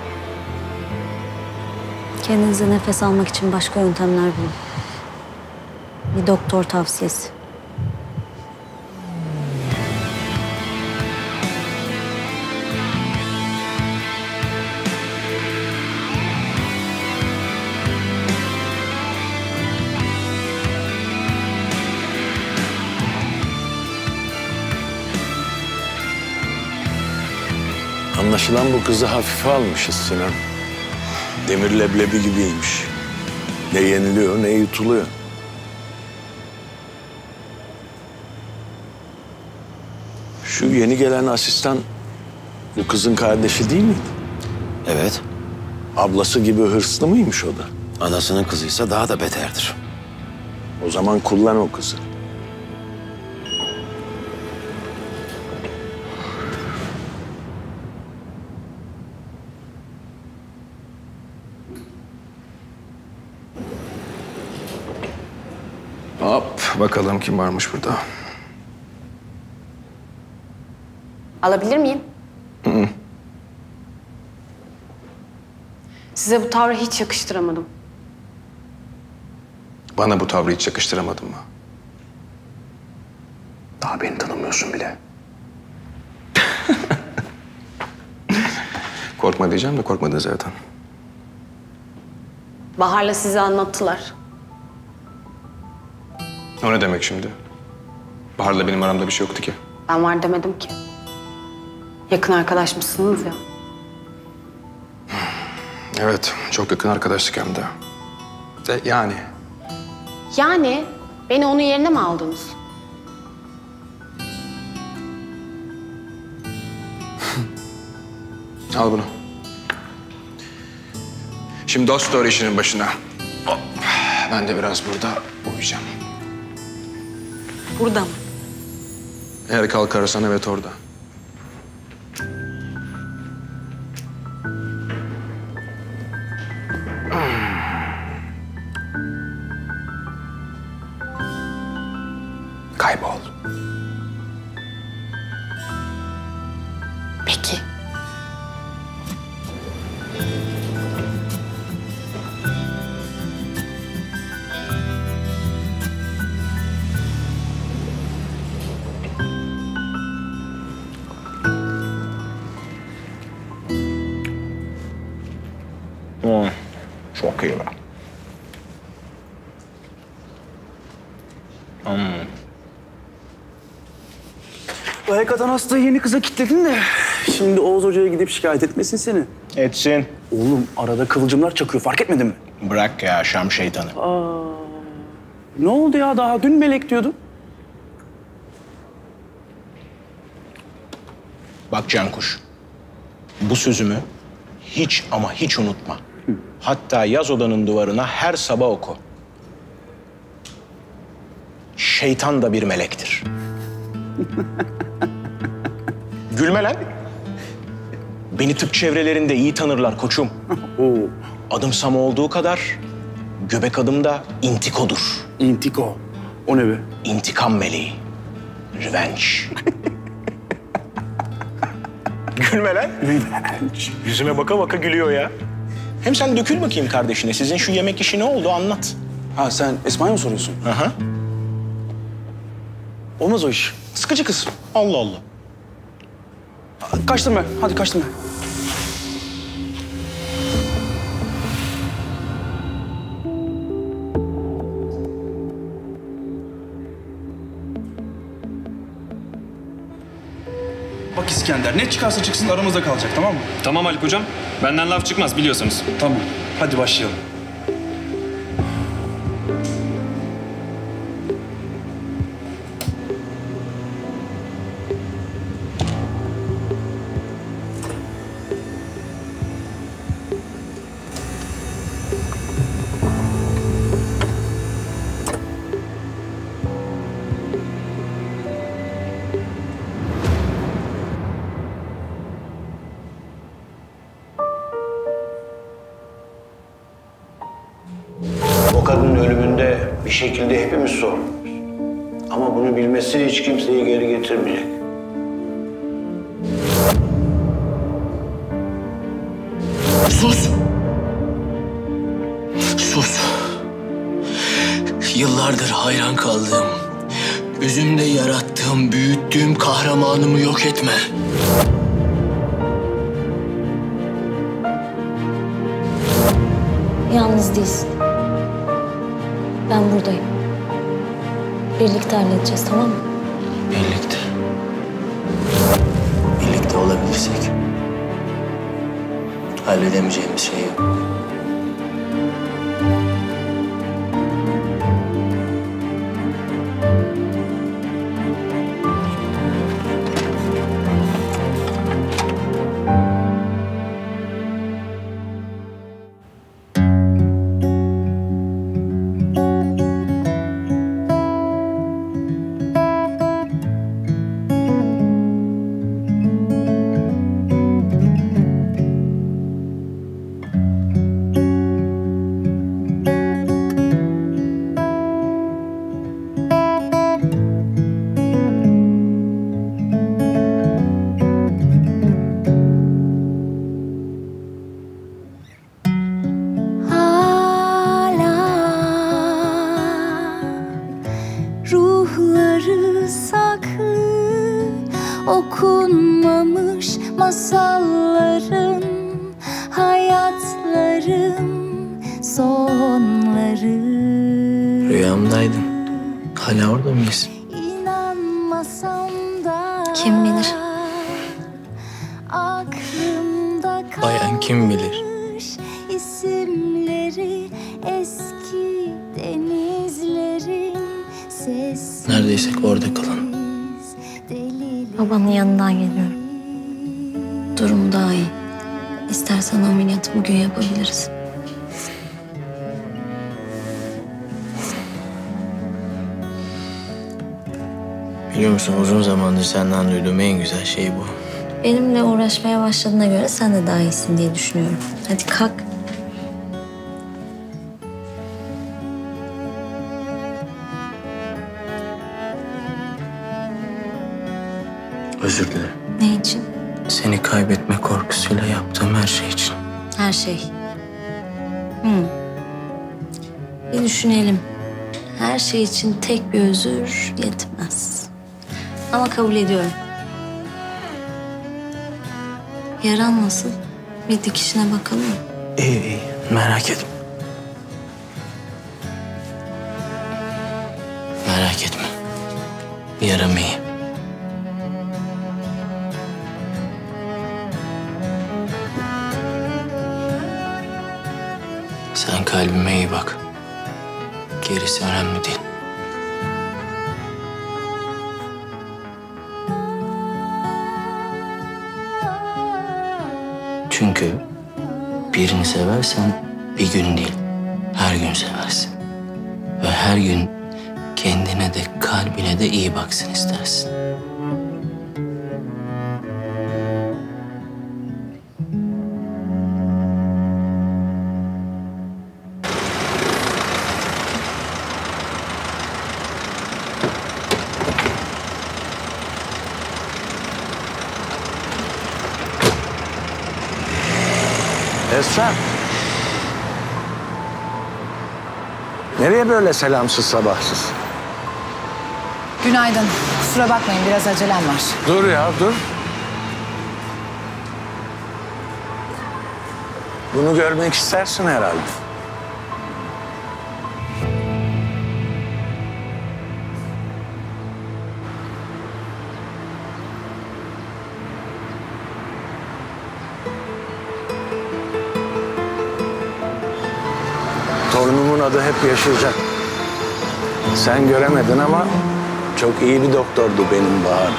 Kendinize nefes almak için başka yöntemler bulun. Bir doktor tavsiyesi. Anlaşılan bu kızı hafife almışız Sinan. Demir leblebi gibiymiş. Ne yeniliyor ne yutuluyor. Şu yeni gelen asistan bu kızın kardeşi değil miydi? Evet. Ablası gibi hırslı mıymış o da? Anasının kızıysa daha da beterdir. O zaman kullan o kızı. Hop bakalım kim varmış burada. Alabilir miyim? Hı hı. Size bu tavrı hiç yakıştıramadım. Bana bu tavrı hiç yakıştıramadın mı? Daha beni tanımıyorsun bile. Korkma diyeceğim de korkmadın zaten. Bahar'la size anlattılar. O ne demek şimdi? Bahar'la benim aramda bir şey yoktu ki. Ben var demedim ki. Yakın arkadaşmışsınız ya. Evet, çok yakın arkadaşlık hem de. De yani. Yani beni onun yerine mi aldınız? Al bunu. Şimdi dost doğru işinin başına. Hop. Ben de biraz burada uyuyacağım. Burada mı? Eğer kalkarsan evet orada. Kaybol. Peki. Çok iyi be. Hmm. Ayak atan hastayı yeni kıza kilitledin de şimdi Oğuz Hoca'ya gidip şikayet etmesin seni. Etsin. Oğlum arada kıvılcımlar çakıyor, fark etmedin mi? Bırak ya Şam şeytanı. Aa, ne oldu ya, daha dün melek diyordun. Bak Cankuş, bu sözümü hiç ama hiç unutma. Hı. Hatta yaz odanın duvarına her sabah oku. Şeytan da bir melektir. Gülme lan. Beni tıp çevrelerinde iyi tanırlar koçum. Adım Sam olduğu kadar göbek adım da intikodur. İntiko. O ne be? İntikam meleği. Revenge. Gülme lan. Revenge. Yüzüme baka baka gülüyor ya. Hem sen dökül bakayım kardeşine. Sizin şu yemek işi ne oldu anlat. Ha sen Esma'ya mı soruyorsun? Hı hı. Olmaz o iş. Sıkıcı kız. Allah Allah. Kaçtım ben. Hadi kaçtım ben. Bak İskender, ne çıkarsa çıksın aramızda kalacak, tamam mı? Tamam Haluk hocam. Benden laf çıkmaz biliyorsunuz. Tamam. Hadi başlayalım. O kadının ölümünde bir şekilde hepimiz sorumluyuz. Ama bunu bilmesi hiç kimseyi geri getirmeyecek. Sus! Sus! Yıllardır hayran kaldığım, üzümde yarattığım, büyüttüğüm kahramanımı yok etme. Yalnız değilsin. Ben buradayım. Birlikte halledeceğiz, tamam mı? Birlikte. Birlikte olabilirsek halledemeyeceğimiz şey yok. Ruhları saklı, okunmamış masalların, hayatların sonları. Rüyamdaydın. Hala orada mıyız? İnanmasam da Kim bilir? aklımda Bayan kim bilir? isimleri, eski denizlerin sesi. Neredeysek orada kalalım. Babanın yanından geliyorum. Durumu daha iyi. İstersen ameliyatı bugün yapabiliriz. Biliyor musun uzun zamandır senden duyduğum en güzel şey bu. Benimle uğraşmaya başladığına göre sen de daha iyisin diye düşünüyorum. Hadi kalk. Özür dilerim. Ne için? Seni kaybetme korkusuyla yaptığım her şey için. Her şey. Hmm. Bir düşünelim. Her şey için tek bir özür yetmez. Ama kabul ediyorum. Yaran nasıl? Bir dikişine bakalım mı? İyi iyi merak etme. Yaram iyi. Sen kalbime iyi bak. Gerisi önemli değil. Çünkü birini seversen bir gün değil, her gün seversin. Ve her gün kendine de kalbine de iyi baksın istersin. Esra. Nereye böyle selamsız sabahsız? Günaydın. Kusura bakmayın biraz acelem var. Dur ya dur. Bunu görmek istersin herhalde. Torunumun adı hep yaşayacak. Sen göremedin ama çok iyi bir doktordu benim Bahar.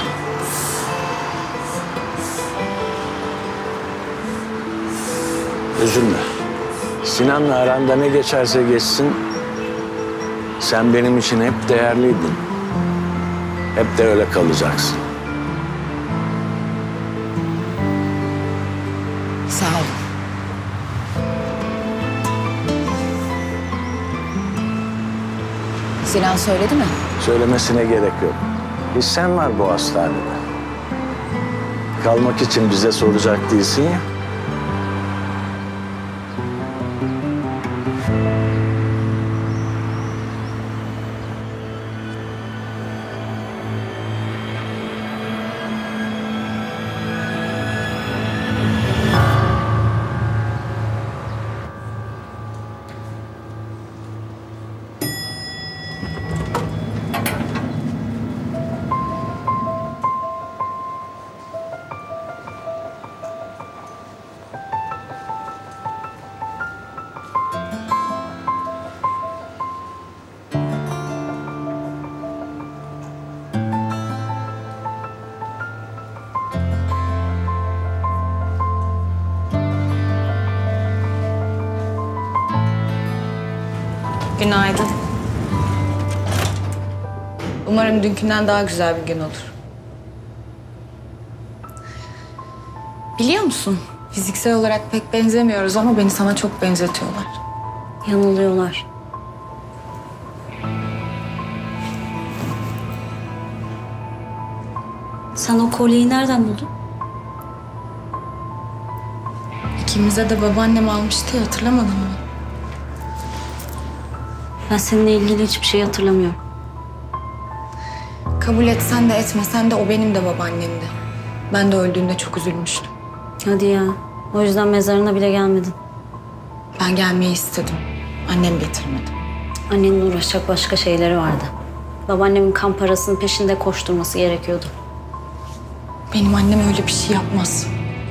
Üzülme. Sinan'la aranda ne geçerse geçsin, sen benim için hep değerliydin. Hep de öyle kalacaksın. Sağ olun. Sinan söyledi mi? Söylemesine gerek yok. Bir sen var bu hastanede. Kalmak için bize soracak değilsin ya. Günaydın. Umarım dünkünden daha güzel bir gün olur. Biliyor musun? Fiziksel olarak pek benzemiyoruz ama beni sana çok benzetiyorlar. Yanılıyorlar. Sen o kolyeyi nereden buldun? İkimize de babaannem almıştı ya, hatırlamadın mı? Ben seninle ilgili hiçbir şey hatırlamıyorum. Kabul etsen de etmesen de o benim de babaannemdi. Ben de öldüğünde çok üzülmüştüm. Hadi ya. O yüzden mezarına bile gelmedin. Ben gelmeyi istedim. Annem getirmedi. Annenin uğraşacak başka şeyleri vardı. Babaannemin kan parasının peşinde koşturması gerekiyordu. Benim annem öyle bir şey yapmaz.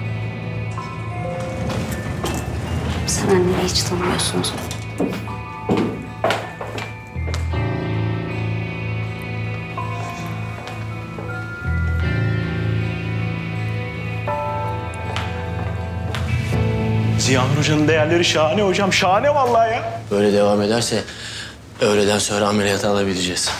Sen annemi hiç tanımıyorsunuz. Ziya Hoca'nın değerleri şahane hocam. Şahane vallahi ya. Böyle devam ederse öğleden sonra ameliyata alabileceğiz.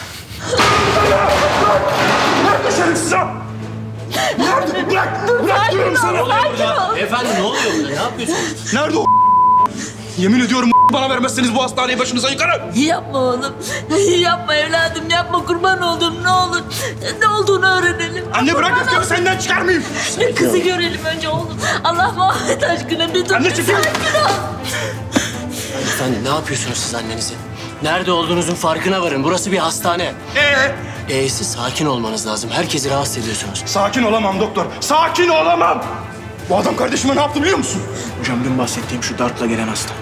Nerede şerefsiz ha? Nerede? Bırak! Bırak diyorum sana! Ne oluyor burada? Efendim ne oluyor burada? Ne yapıyorsunuz? Nerede o? Yemin ediyorum bana vermezseniz bu hastaneyi başınıza yıkarım. Yapma oğlum. Yapma evladım, yapma, kurban olduğum, ne olur. Ne olduğunu öğrenelim. Anne bırak öfkemi senden çıkarmayayım. Bir kızı görelim önce oğlum. Allah Muhammed aşkına bir dur. Anne çekil. Sakin ol. Efendim ne yapıyorsunuz siz annenizi? Nerede olduğunuzun farkına varın. Burası bir hastane. Ee? E'si sakin olmanız lazım. Herkesi rahatsız ediyorsunuz. Sakin olamam doktor. Sakin olamam. Bu adam kardeşime ne yaptı biliyor musun? Hocam dün bahsettiğim şu darpla gelen hasta.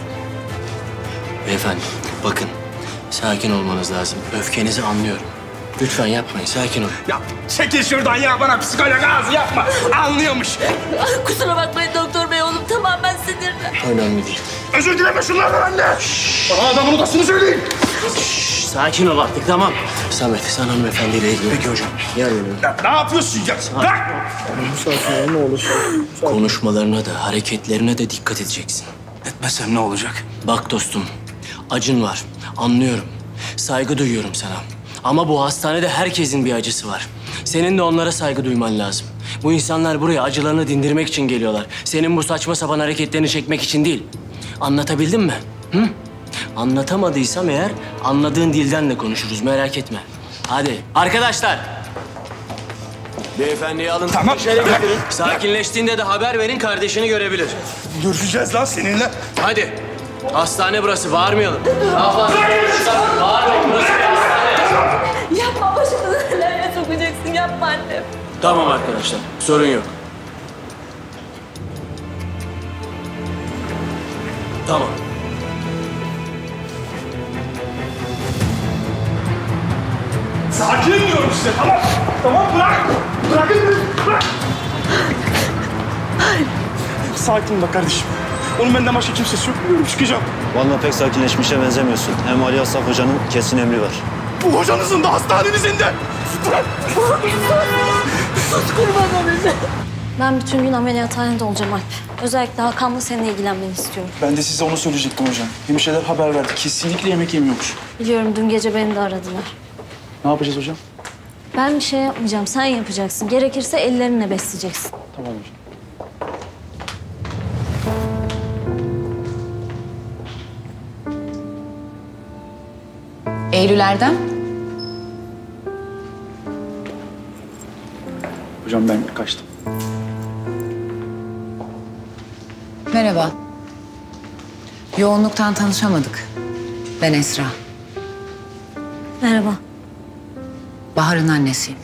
Beyefendi bakın sakin olmanız lazım. Öfkenizi anlıyorum. Lütfen yapmayın, sakin ol. Ya çekil şuradan ya, bana psikolog ağzı yapma. Anlıyormuş. Kusura bakmayın doktor bey, oğlum tamamen sinirli. Önemli değil. Özür dileme şunlardan anne. Bana adamın odasını söyleyin. Şşş, sakin ol artık, tamam. Samet, sen hanımefendiyle ilgili. Peki hocam. Gel benim. Ya ne yapıyorsun ya? Bırak! Sakin ol ne olur. Konuşmalarına da, hareketlerine de dikkat edeceksin. Etmezsem ne olacak? Bak dostum, acın var. Anlıyorum. Saygı duyuyorum sana. Ama bu hastanede herkesin bir acısı var. Senin de onlara saygı duyman lazım. Bu insanlar buraya acılarını dindirmek için geliyorlar. Senin bu saçma sapan hareketlerini çekmek için değil. Anlatabildim mi? Hı? Anlatamadıysam eğer anladığın dilden de konuşuruz. Merak etme. Hadi arkadaşlar. Beyefendiyi alın. Tamam. Şöyle getirin. Sakinleştiğinde de haber verin, kardeşini görebilir. Görüşeceğiz lan seninle. Hadi. Hastane burası. Bağırmayalım. Daha fazla. Bağırmayın. Burası bir hastane. Yapma, başımızı nelere sokacaksın, yapma annem. Tamam arkadaşlar. Sorun yok. Tamam. Sakin diyorum size, tamam. Tamam, bırak. Bırakın beni, bırak. Sakin bak kardeşim. Onun benden başka kimsesi yok. Biliyorum, çıkacağım. Vallahi pek sakinleşmişe benzemiyorsun. Hem Ali Asaf Hoca'nın kesin emri var. Bu hocanızın da hastanenizin de. Bırak. Sus kurban olayım. Ben bütün gün ameliyathanede olacağım Alp. Özellikle Hakan'la seninle ilgilenmeni istiyorum. Ben de size onu söyleyecektim hocam. Hemşireler haber verdi. Kesinlikle yemek yemiyormuş. Biliyorum, dün gece beni de aradılar. Ne yapacağız hocam? Ben bir şey yapmayacağım, sen yapacaksın. Gerekirse ellerinle besleyeceksin. Tamam hocam. Eylül Erdem. Hocam ben kaçtım. Merhaba. Yoğunluktan tanışamadık. Ben Esra. Merhaba. Bahar'ın annesiyim.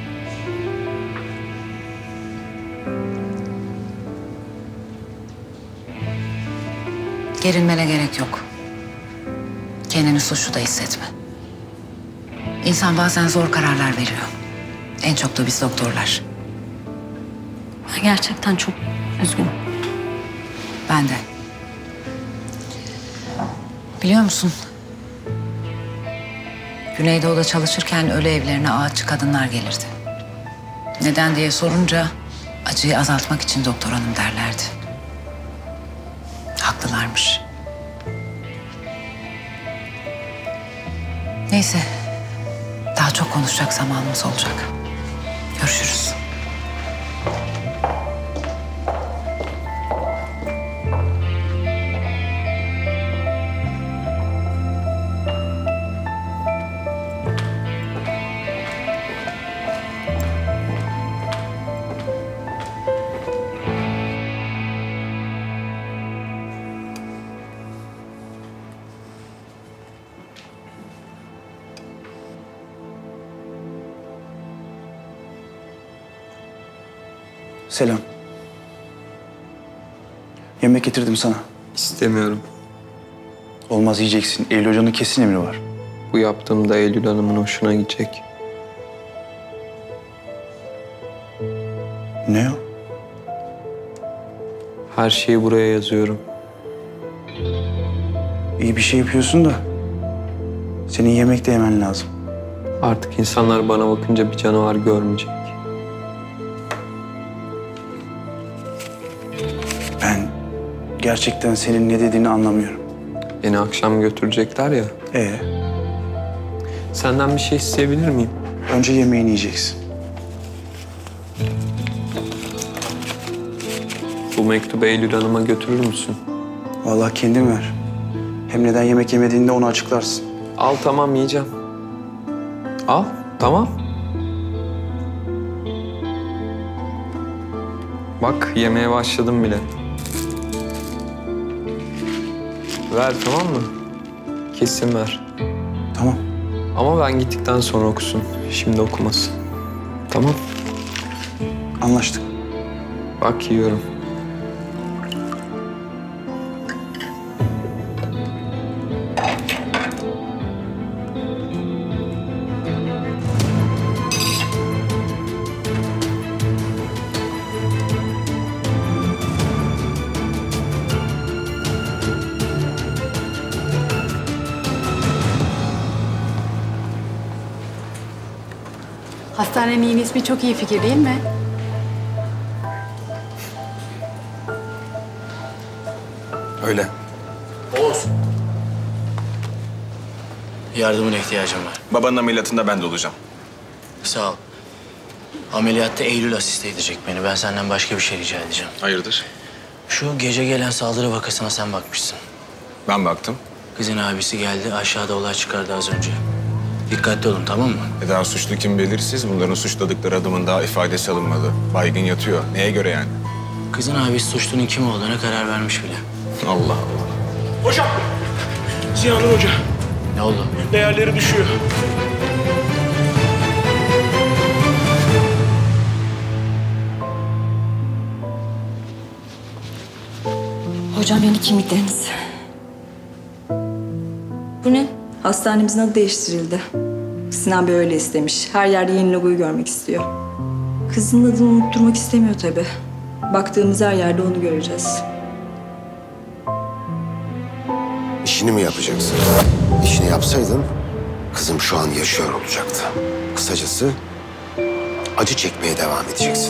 Gerilmene gerek yok. Kendini suçlu da hissetme. İnsan bazen zor kararlar veriyor. En çok da biz doktorlar. Ben gerçekten çok üzgünüm. Ben de. Biliyor musun? Güneydoğu'da çalışırken ölü evlerine ağaççı kadınlar gelirdi. Neden diye sorunca acıyı azaltmak için doktor hanım derlerdi. Haklılarmış. Neyse. Daha çok konuşacak zamanımız olacak. Görüşürüz. Selam. Yemek getirdim sana. İstemiyorum. Olmaz, yiyeceksin. Eylül Hoca'nın kesin emri var. Bu yaptığımda Eylül Hanım'ın hoşuna gidecek. Ne o? Her şeyi buraya yazıyorum. İyi bir şey yapıyorsun da senin yemek de yemen lazım. Artık insanlar bana bakınca bir canavar görmeyecek. Ben gerçekten senin ne dediğini anlamıyorum. Beni akşam götürecekler ya. Ee? Senden bir şey isteyebilir miyim? Önce yemeğini yiyeceksin. Bu mektubu Eylül Hanım'a götürür müsün? Vallahi kendin ver. Hem neden yemek yemediğinde onu açıklarsın. Al, tamam, yiyeceğim. Al, tamam. Bak, yemeye başladım bile. Ver, tamam mı? Kesin ver. Tamam. Ama ben gittikten sonra okusun. Şimdi okumasın. Tamam. Anlaştık. Bak, yiyorum. Hastanenin yeni ismi çok iyi fikir değil mi? Öyle. Oğuz. Yardımına ihtiyacım var. Babanın ameliyatında ben de olacağım. Sağ ol. Ameliyatta Eylül asiste edecek beni. Ben senden başka bir şey rica edeceğim. Hayırdır? Şu gece gelen saldırı vakasına sen bakmışsın. Ben baktım. Kızın abisi geldi, aşağıda olay çıkardı az önce. Dikkatli olun, tamam mı? E daha suçlu kim belirsiz. Bunların suçladıkları adamın daha ifadesi alınmadı. Baygın yatıyor. Neye göre yani? Kızın abisi suçlunun kim olduğuna karar vermiş bile. Allah Allah. Hocam! Ziyanur Hoca. Ne oldu? Değerleri düşüyor. Hocam yeni kimlikleriniz. Bu ne? Hastanemizin adı değiştirildi. Sinan Bey öyle istemiş. Her yerde yeni logoyu görmek istiyor. Kızın adını unutturmak istemiyor tabii. Baktığımız her yerde onu göreceğiz. İşini mi yapacaksın? İşini yapsaydın kızım şu an yaşıyor olacaktı. Kısacası acı çekmeye devam edeceksin.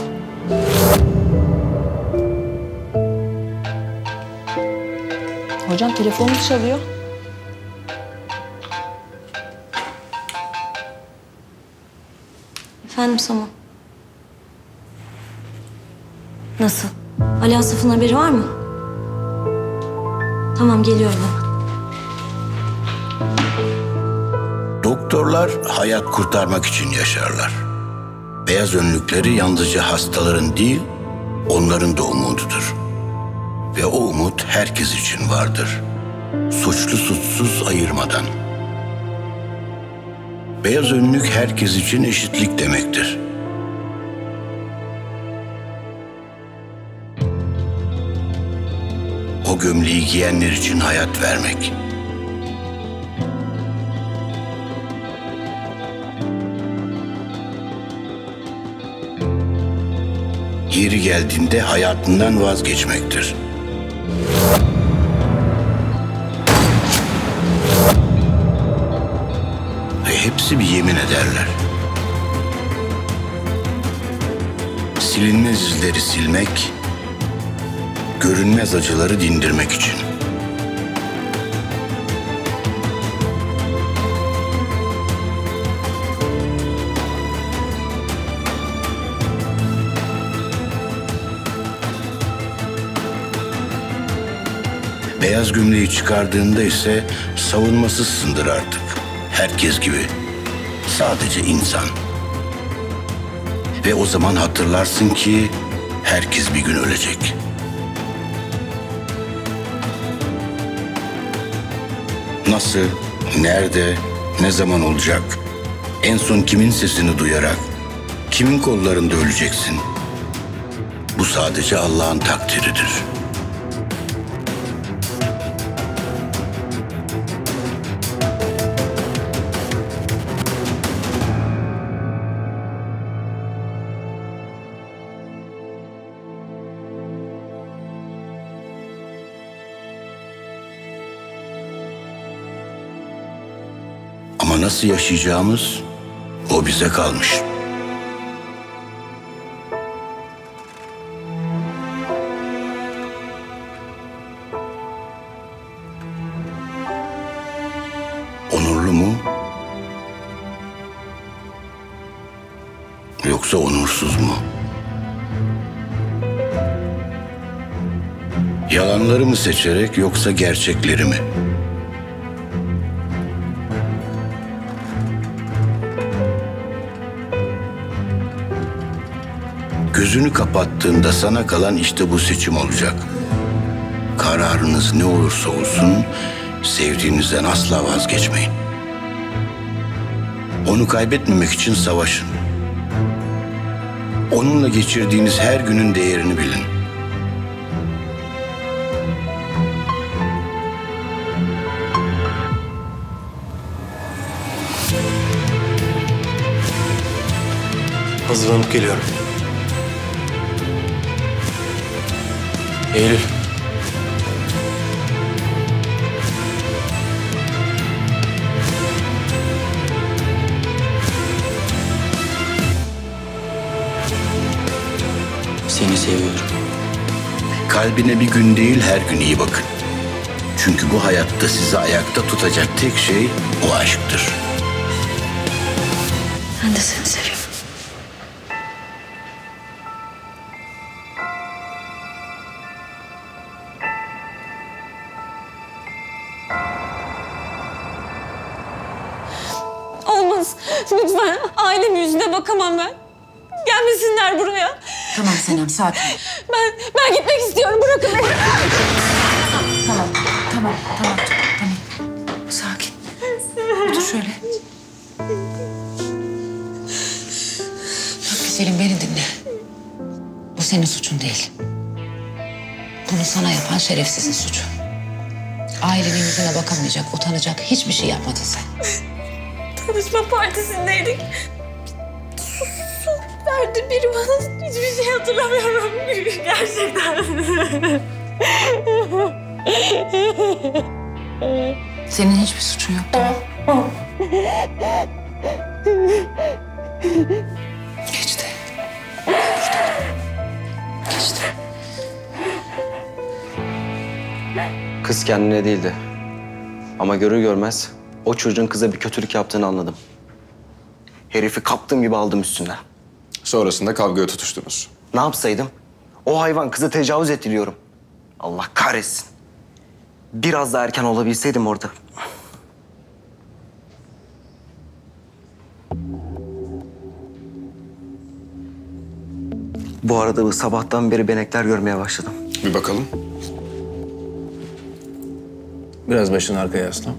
Hocam telefonunuz çalıyor. Efendim Sama. Nasıl? Ali Asaf'ın haberi var mı? Tamam, geliyorum hemen. Doktorlar hayat kurtarmak için yaşarlar. Beyaz önlükleri yalnızca hastaların değil, onların da umududur. Ve o umut herkes için vardır. Suçlu suçsuz ayırmadan. Beyaz önlük herkes için eşitlik demektir. O gömleği giyenler için hayat vermek. Yeri geldiğinde hayatından vazgeçmektir. Ve hepsi bir yemin ederler. Silinmez izleri silmek, görünmez acıları dindirmek için. Beyaz gömleği çıkardığında ise savunmasızsındır artık. Herkes gibi. Sadece insan. Ve o zaman hatırlarsın ki herkes bir gün ölecek. Nasıl, nerede, ne zaman olacak? En son kimin sesini duyarak, kimin kollarında öleceksin? Bu sadece Allah'ın takdiridir. Ama nasıl yaşayacağımız o bize kalmış. Onurlu mu? Yoksa onursuz mu? Yalanları mı seçerek yoksa gerçekleri mi? Gözünü kapattığında sana kalan işte bu seçim olacak. Kararınız ne olursa olsun sevdiğinizden asla vazgeçmeyin. Onu kaybetmemek için savaşın. Onunla geçirdiğiniz her günün değerini bilin. Hazırlanıp geliyorum. Eylül. Seni seviyorum. Kalbine bir gün değil her gün iyi bakın. Çünkü bu hayatta sizi ayakta tutacak tek şey o aşktır. Ben de seni seviyorum. Olmaz. Lütfen. Ailem yüzüne bakamam ben. Gelmesinler buraya. Tamam Senem, sakin. Ben, ben gitmek istiyorum. Bırakın beni. Tamam, tamam, tamam, tamam. Sakin. Otur şöyle. Bak güzelim, beni dinle. Bu senin suçun değil. Bunu sana yapan şerefsizin suçu. Ailenin yüzüne bakamayacak, utanacak hiçbir şey yapmadın sen. Tanışma partisindeydik. Su, su verdi biri bana. Hiçbir şey hatırlamıyorum. Gerçekten. Senin hiçbir suçun yok, tamam. Geçti. Geçti. Kız kendine değildi. Ama görür görmez o çocuğun kıza bir kötülük yaptığını anladım. Herifi kaptığım gibi aldım üstünden. Sonrasında kavgaya tutuştunuz. Ne yapsaydım? O hayvan kızı tecavüz etti diyorum. Allah kahretsin. Biraz daha erken olabilseydim orada. Bu arada bu sabahtan beri benekler görmeye başladım. Bir bakalım. Biraz başını arkaya yasla.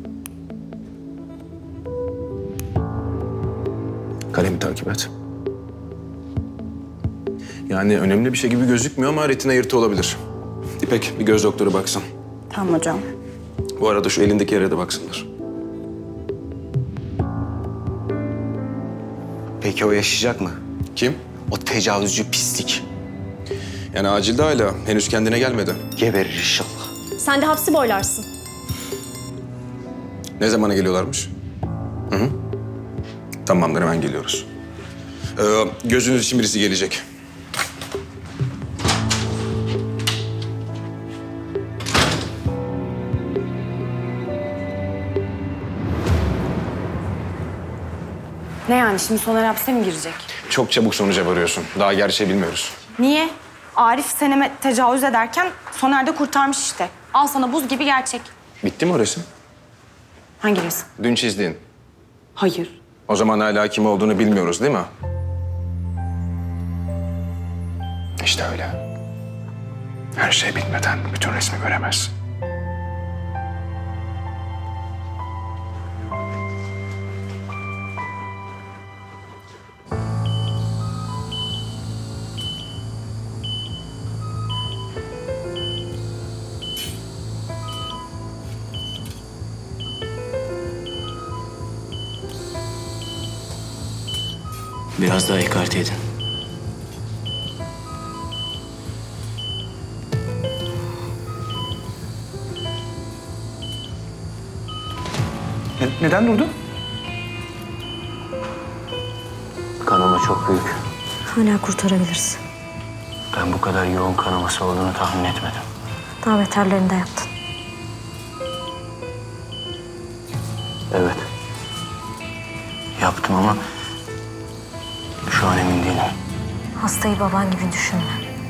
Kalemi takip et. Yani önemli bir şey gibi gözükmüyor ama retina yırtı olabilir. İpek, bir göz doktoru baksın. Tamam hocam. Bu arada şu elindeki yere de baksınlar. Peki o yaşayacak mı? Kim? O tecavüzcü pislik. Yani acilde hala. Henüz kendine gelmedi. Geberir inşallah. Sen de hapsi boylarsın. Ne zamana geliyorlarmış? Hı hı. Tamamdır, hemen geliyoruz. Ee, gözünüz için birisi gelecek. Ne yani şimdi Soner hapse mi girecek? Çok çabuk sonuca varıyorsun. Daha gerçeği bilmiyoruz. Niye? Arif Senem'e tecavüz ederken Soner de kurtarmış işte. Al sana buz gibi gerçek. Bitti mi o resim? Hangi resim? Dün çizdiğin. Hayır. O zaman hala kim olduğunu bilmiyoruz değil mi? İşte öyle. Her şey bitmeden bütün resmi göremezsin. Biraz daha ekarte edin. Ne, neden durdu? Kanama çok büyük. Hala kurtarabiliriz. Ben bu kadar yoğun kanaması olduğunu tahmin etmedim. Daha beterlerini de yaptın. Evet. Yaptım ama şu an emin değilim. Hastayı baban gibi düşünme.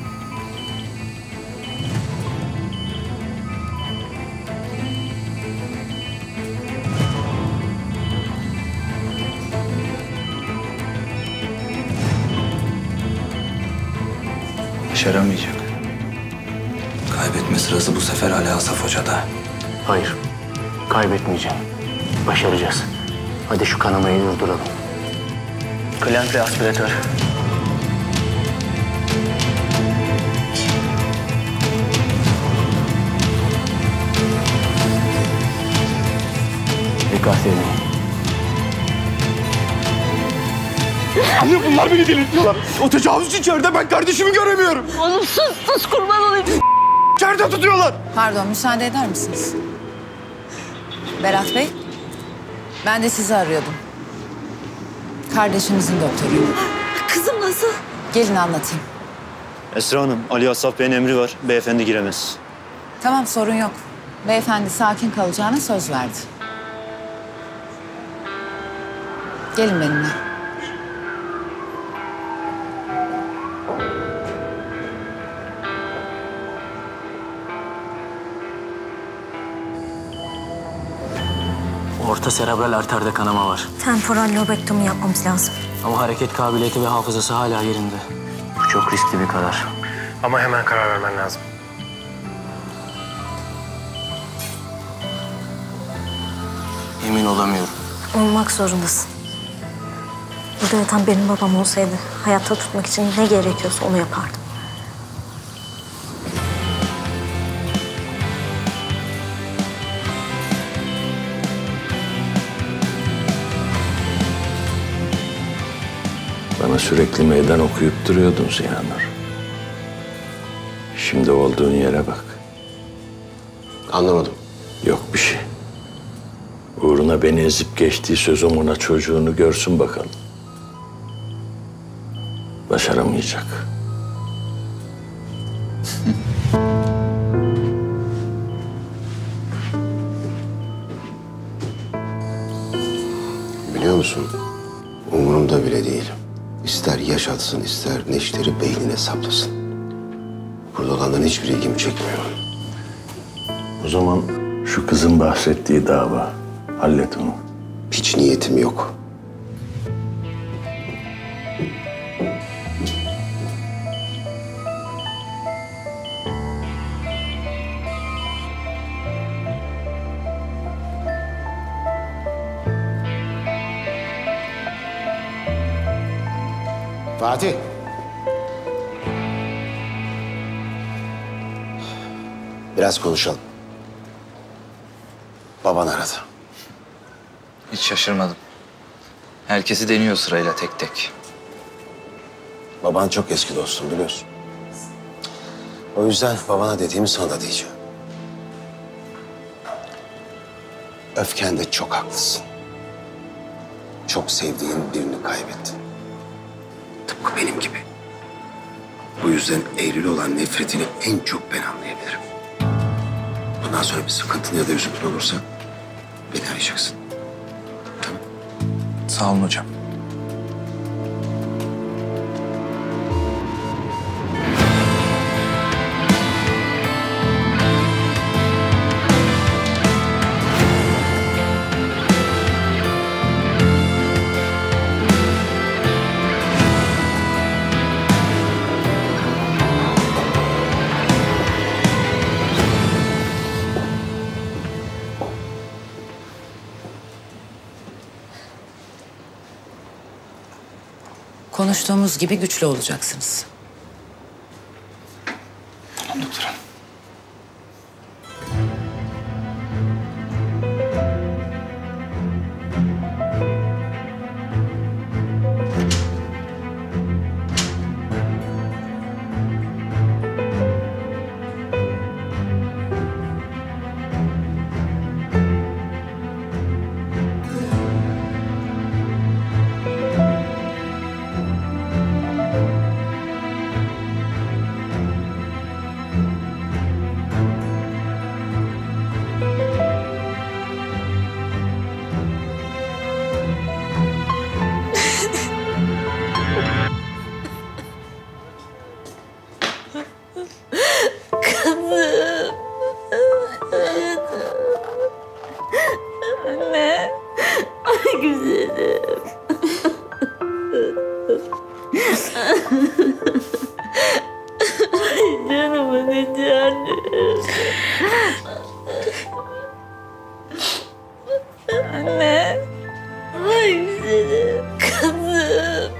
Başaramayacak. Kaybetme sırası bu sefer Ali Asaf Hoca'da. Hayır. Kaybetmeyeceğim. Başaracağız. Hadi şu kanamayı durduralım. Klemp ve aspiratör. Dikkat edin. Anne bunlar beni delirtiyorlar. O tecavüzcü içeride, ben kardeşimi göremiyorum. Oğlum sus sus kurban olayım. İçeride tutuyorlar. Pardon, müsaade eder misiniz? Berat Bey, ben de sizi arıyordum. Kardeşinizin doktoruyum. Kızım nasıl? Gelin anlatayım. Esra Hanım, Ali Asaf Bey'in emri var. Beyefendi giremez. Tamam, sorun yok. Beyefendi sakin kalacağına söz verdi. Gelin benimle. Orta serebral arterde kanama var. Temporal lobektomi yapmamız lazım. Ama hareket kabiliyeti ve hafızası hala yerinde. Bu çok riskli bir karar. Ama hemen karar vermen lazım. Emin olamıyorum. Olmak zorundasın. Burada yatan benim babam olsaydı hayatta tutmak için ne gerekiyorsa onu yapardım. Bana sürekli meydan okuyup duruyordun Ziyanur. Şimdi olduğun yere bak. Anlamadım. Yok bir şey. Uğruna beni ezip geçtiği sözüm ona çocuğunu görsün bakalım. Başaramayacak. Biliyor musun? Umurumda bile değil. İster yaşatsın, ister neşteri beynine saplasın. Burada olanların hiçbir ilgimi çekmiyor. O zaman şu kızın bahsettiği dava. Hallet onu. Hiç niyetim yok. Fatih. Biraz konuşalım. Baban aradı. Hiç şaşırmadım. Herkesi deniyor sırayla tek tek. Baban çok eski dostum biliyorsun. O yüzden babana dediğimi sana da diyeceğim. Öfkende çok haklısın. Çok sevdiğin birini kaybettin. Tıpkı benim gibi. Bu yüzden Eylül'e olan nefretini en çok ben anlayabilirim. Bundan sonra bir sıkıntın ya da üzüntün olursa beni arayacaksın. Tamam. Sağ olun hocam. Konuştuğumuz gibi güçlü olacaksınız. Tamam doktor hanım. Anne. Ay güzelim. Ay canımın içi anne. Anne. Ay güzelim. Kızım.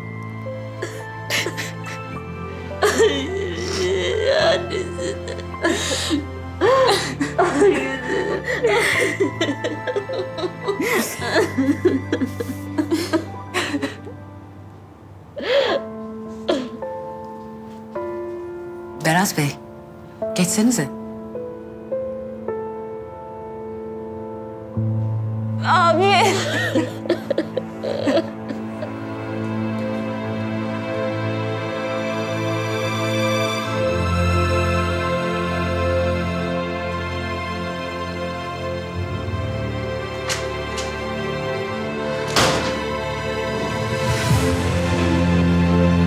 Ay annesi de. Ay güzelim. Beraz Bey, geçsenize. Abi.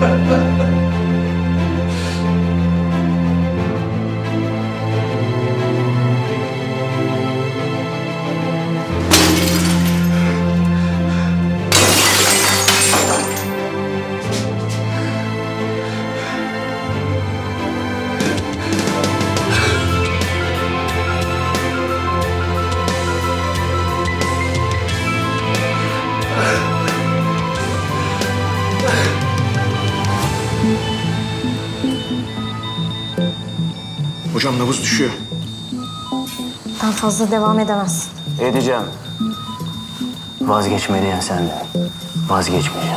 Hocam nabız düşüyor. Daha fazla devam edemezsin. Edeceğim. Vazgeçmeliyen sendin. Vazgeçmeyeceğim.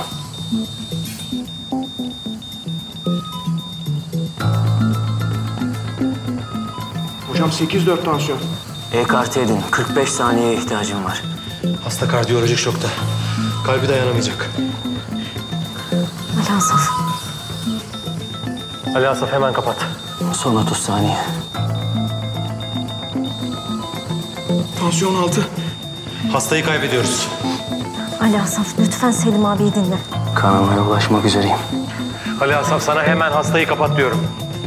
Hocam sekiz dört tansiyon. Ekarte edin. kırk beş saniyeye ihtiyacım var. Hasta kardiyolojik şokta. Kalbi dayanamayacak. Ali Asaf. Ali Asaf hemen kapat. Son otuz saniye. Tansiyon altı. Hastayı kaybediyoruz. Ali Asaf lütfen Selim abiyi dinle. Kanalına ulaşmak üzereyim. Ali Asaf sana hemen hastayı kapat diyorum.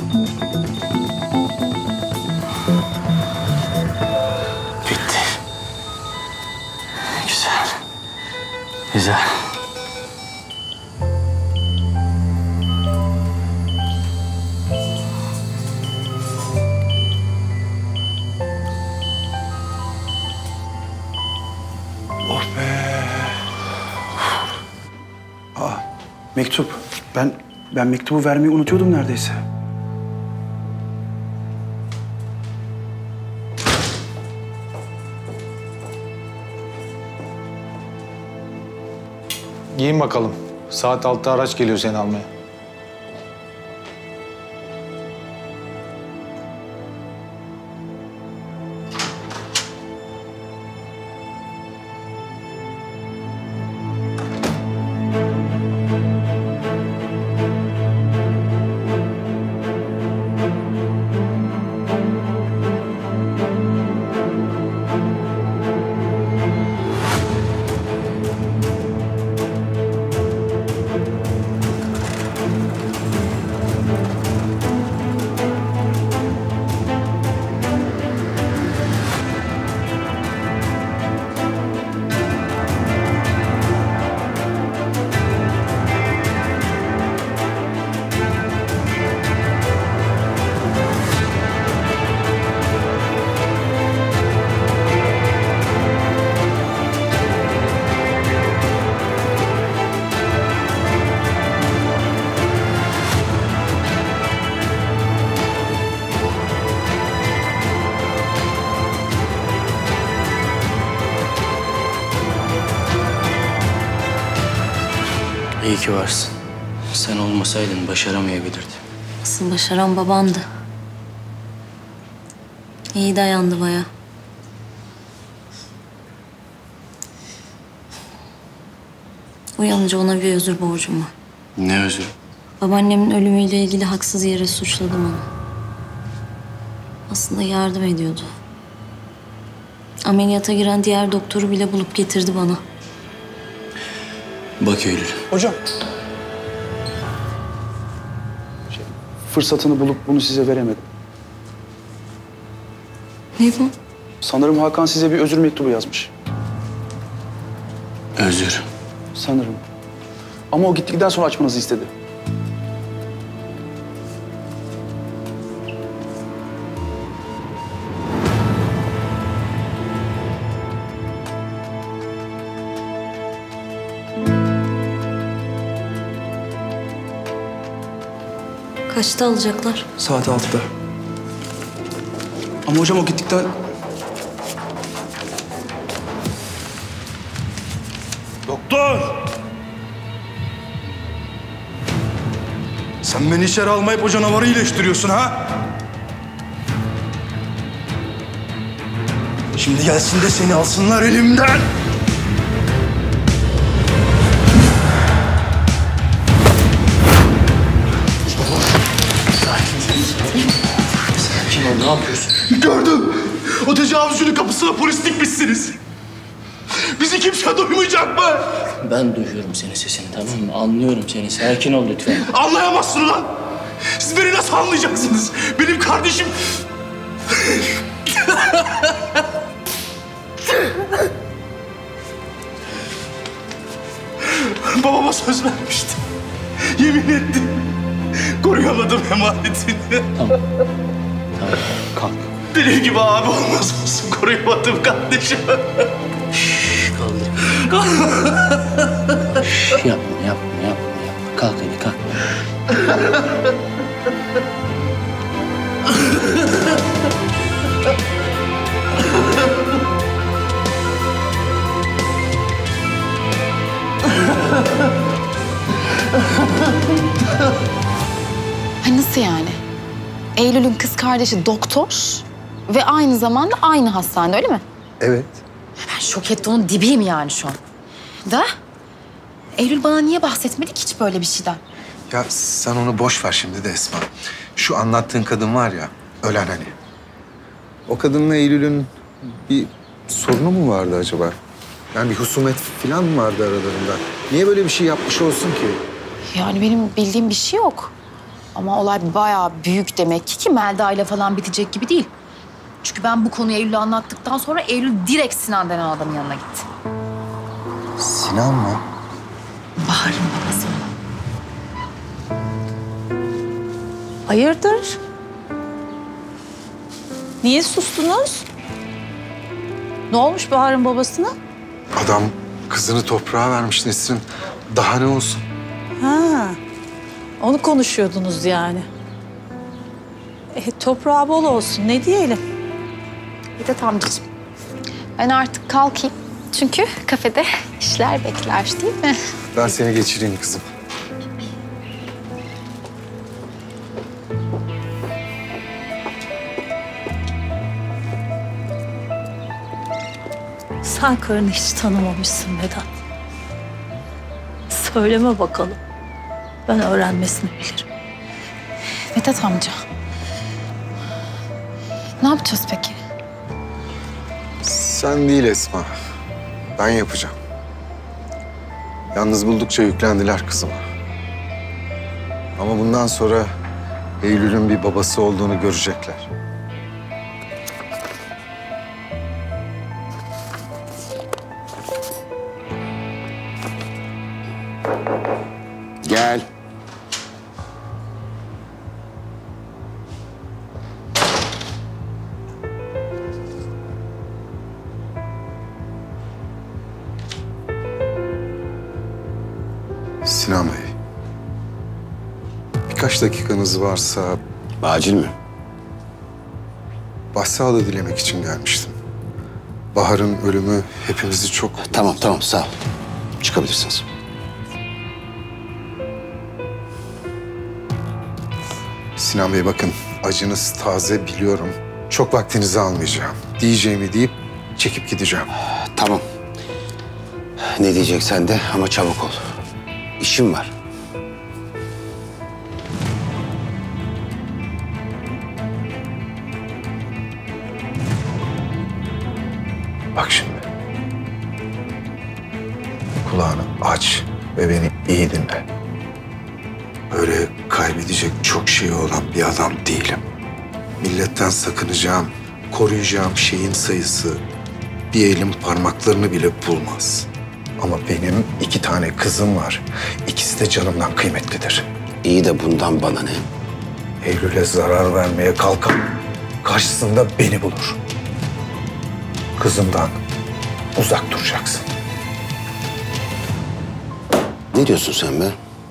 Bitti. Güzel. Güzel. Oh be. Aa, mektup. Ben ben mektubu vermeyi unutuyordum neredeyse. Giyin bakalım. Saat altıda araç geliyor seni almaya. İyi ki varsın. Sen olmasaydın başaramayabilirdi. Asıl başaran babandı. İyi dayandı bayağı. Uyanınca ona bir özür borcum var. Ne özür? Babaannemin ölümüyle ilgili haksız yere suçladım onu. Aslında yardım ediyordu. Ameliyata giren diğer doktoru bile bulup getirdi bana. Bak Eylül. Hocam. Şey, fırsatını bulup bunu size veremedim. Ne bu? Sanırım Hakan size bir özür mektubu yazmış. Özür. Sanırım. Ama o gittikten sonra açmanızı istedi. Kaçta alacaklar? Saat altıda. Ama hocam o gittikten... Doktor! Sen beni içeri almayıp o canavarı iyileştiriyorsun ha? Şimdi gelsin de seni alsınlar elimden. Sakin ol, ne yapıyorsun? Gördüm. O tecavüzcünün kapısına polis dikmişsiniz. Bizi kimse duymayacak mı? Ben duyuyorum senin sesini, tamam mı? Anlıyorum seni. Sakin ol lütfen. Anlayamazsın ulan. Siz beni nasıl anlayacaksınız? Benim kardeşim... Babama söz vermiştim. Yemin ettim. Koruyamadım emanetini. Tamam. Tamam. Kalk. Benim gibi abi olmaz olsun. Koruyamadım kardeşim. Şşş, kaldır. Şşş, yapma, yapma, yapma, yapma. Kalk hadi, kalk. Ay nasıl yani? Eylül'ün kız kardeşi doktor ve aynı zamanda aynı hastanede, öyle mi? Evet. Ben şok etti, onun dibiyim yani şu an. Da Eylül bana niye bahsetmedi ki hiç böyle bir şeyden? Ya sen onu boş ver şimdi de Esma. Şu anlattığın kadın var ya, ölen hani. O kadınla Eylül'ün bir sorunu mu vardı acaba? Yani bir husumet falan mı vardı aralarında? Niye böyle bir şey yapmış olsun ki? Yani benim bildiğim bir şey yok. Ama olay bayağı büyük demek ki ki Melda ile falan bitecek gibi değil. Çünkü ben bu konuyu Eylül'e anlattıktan sonra Eylül direkt Sinan denen adamın yanına gitti. Sinan mı? Bahar'ın babası. Hayırdır? Niye sustunuz? Ne olmuş Bahar'ın babasına? Adam kızını toprağa vermiş Nesrin. Daha ne olsun? Ha, onu konuşuyordunuz yani. E, toprağı bol olsun, ne diyelim? Vedat amcacığım, ben artık kalkayım. Çünkü kafede işler bekler, değil mi? Ben seni geçireyim kızım. Sen karını hiç tanımamışsın Vedat. Söyleme bakalım. Ben öğrenmesini bilirim. Vedat amca, ne yapacağız peki? Sen değil Esma. Ben yapacağım. Yalnız buldukça yüklendiler kızıma. Ama bundan sonra Eylül'ün bir babası olduğunu görecekler. Gel. Sinan Bey. Birkaç dakikanız varsa... Acil mi? Başsağlığı dilemek için gelmiştim. Bahar'ın ölümü hepimizi çok... Tamam, tamam. Sağ ol. Çıkabilirsiniz. Sinan Bey bakın, acınız taze biliyorum. Çok vaktinizi almayacağım. Diyeceğimi deyip çekip gideceğim. Tamam. Ne diyeceksen de ama çabuk ol. İşim var. Bak şimdi. Kulağını aç ve beni iyi dinle. Öyle kaybedecek çok şey olan bir adam değilim. Milletten sakınacağım, koruyacağım şeyin sayısı bir elin parmaklarını bile bulmaz. Ama benim iki tane kızım var. İkisi de canımdan kıymetlidir. İyi de bundan bana ne? Eylül'e zarar vermeye kalkan karşısında beni bulur. Kızımdan uzak duracaksın. Ne diyorsun sen be?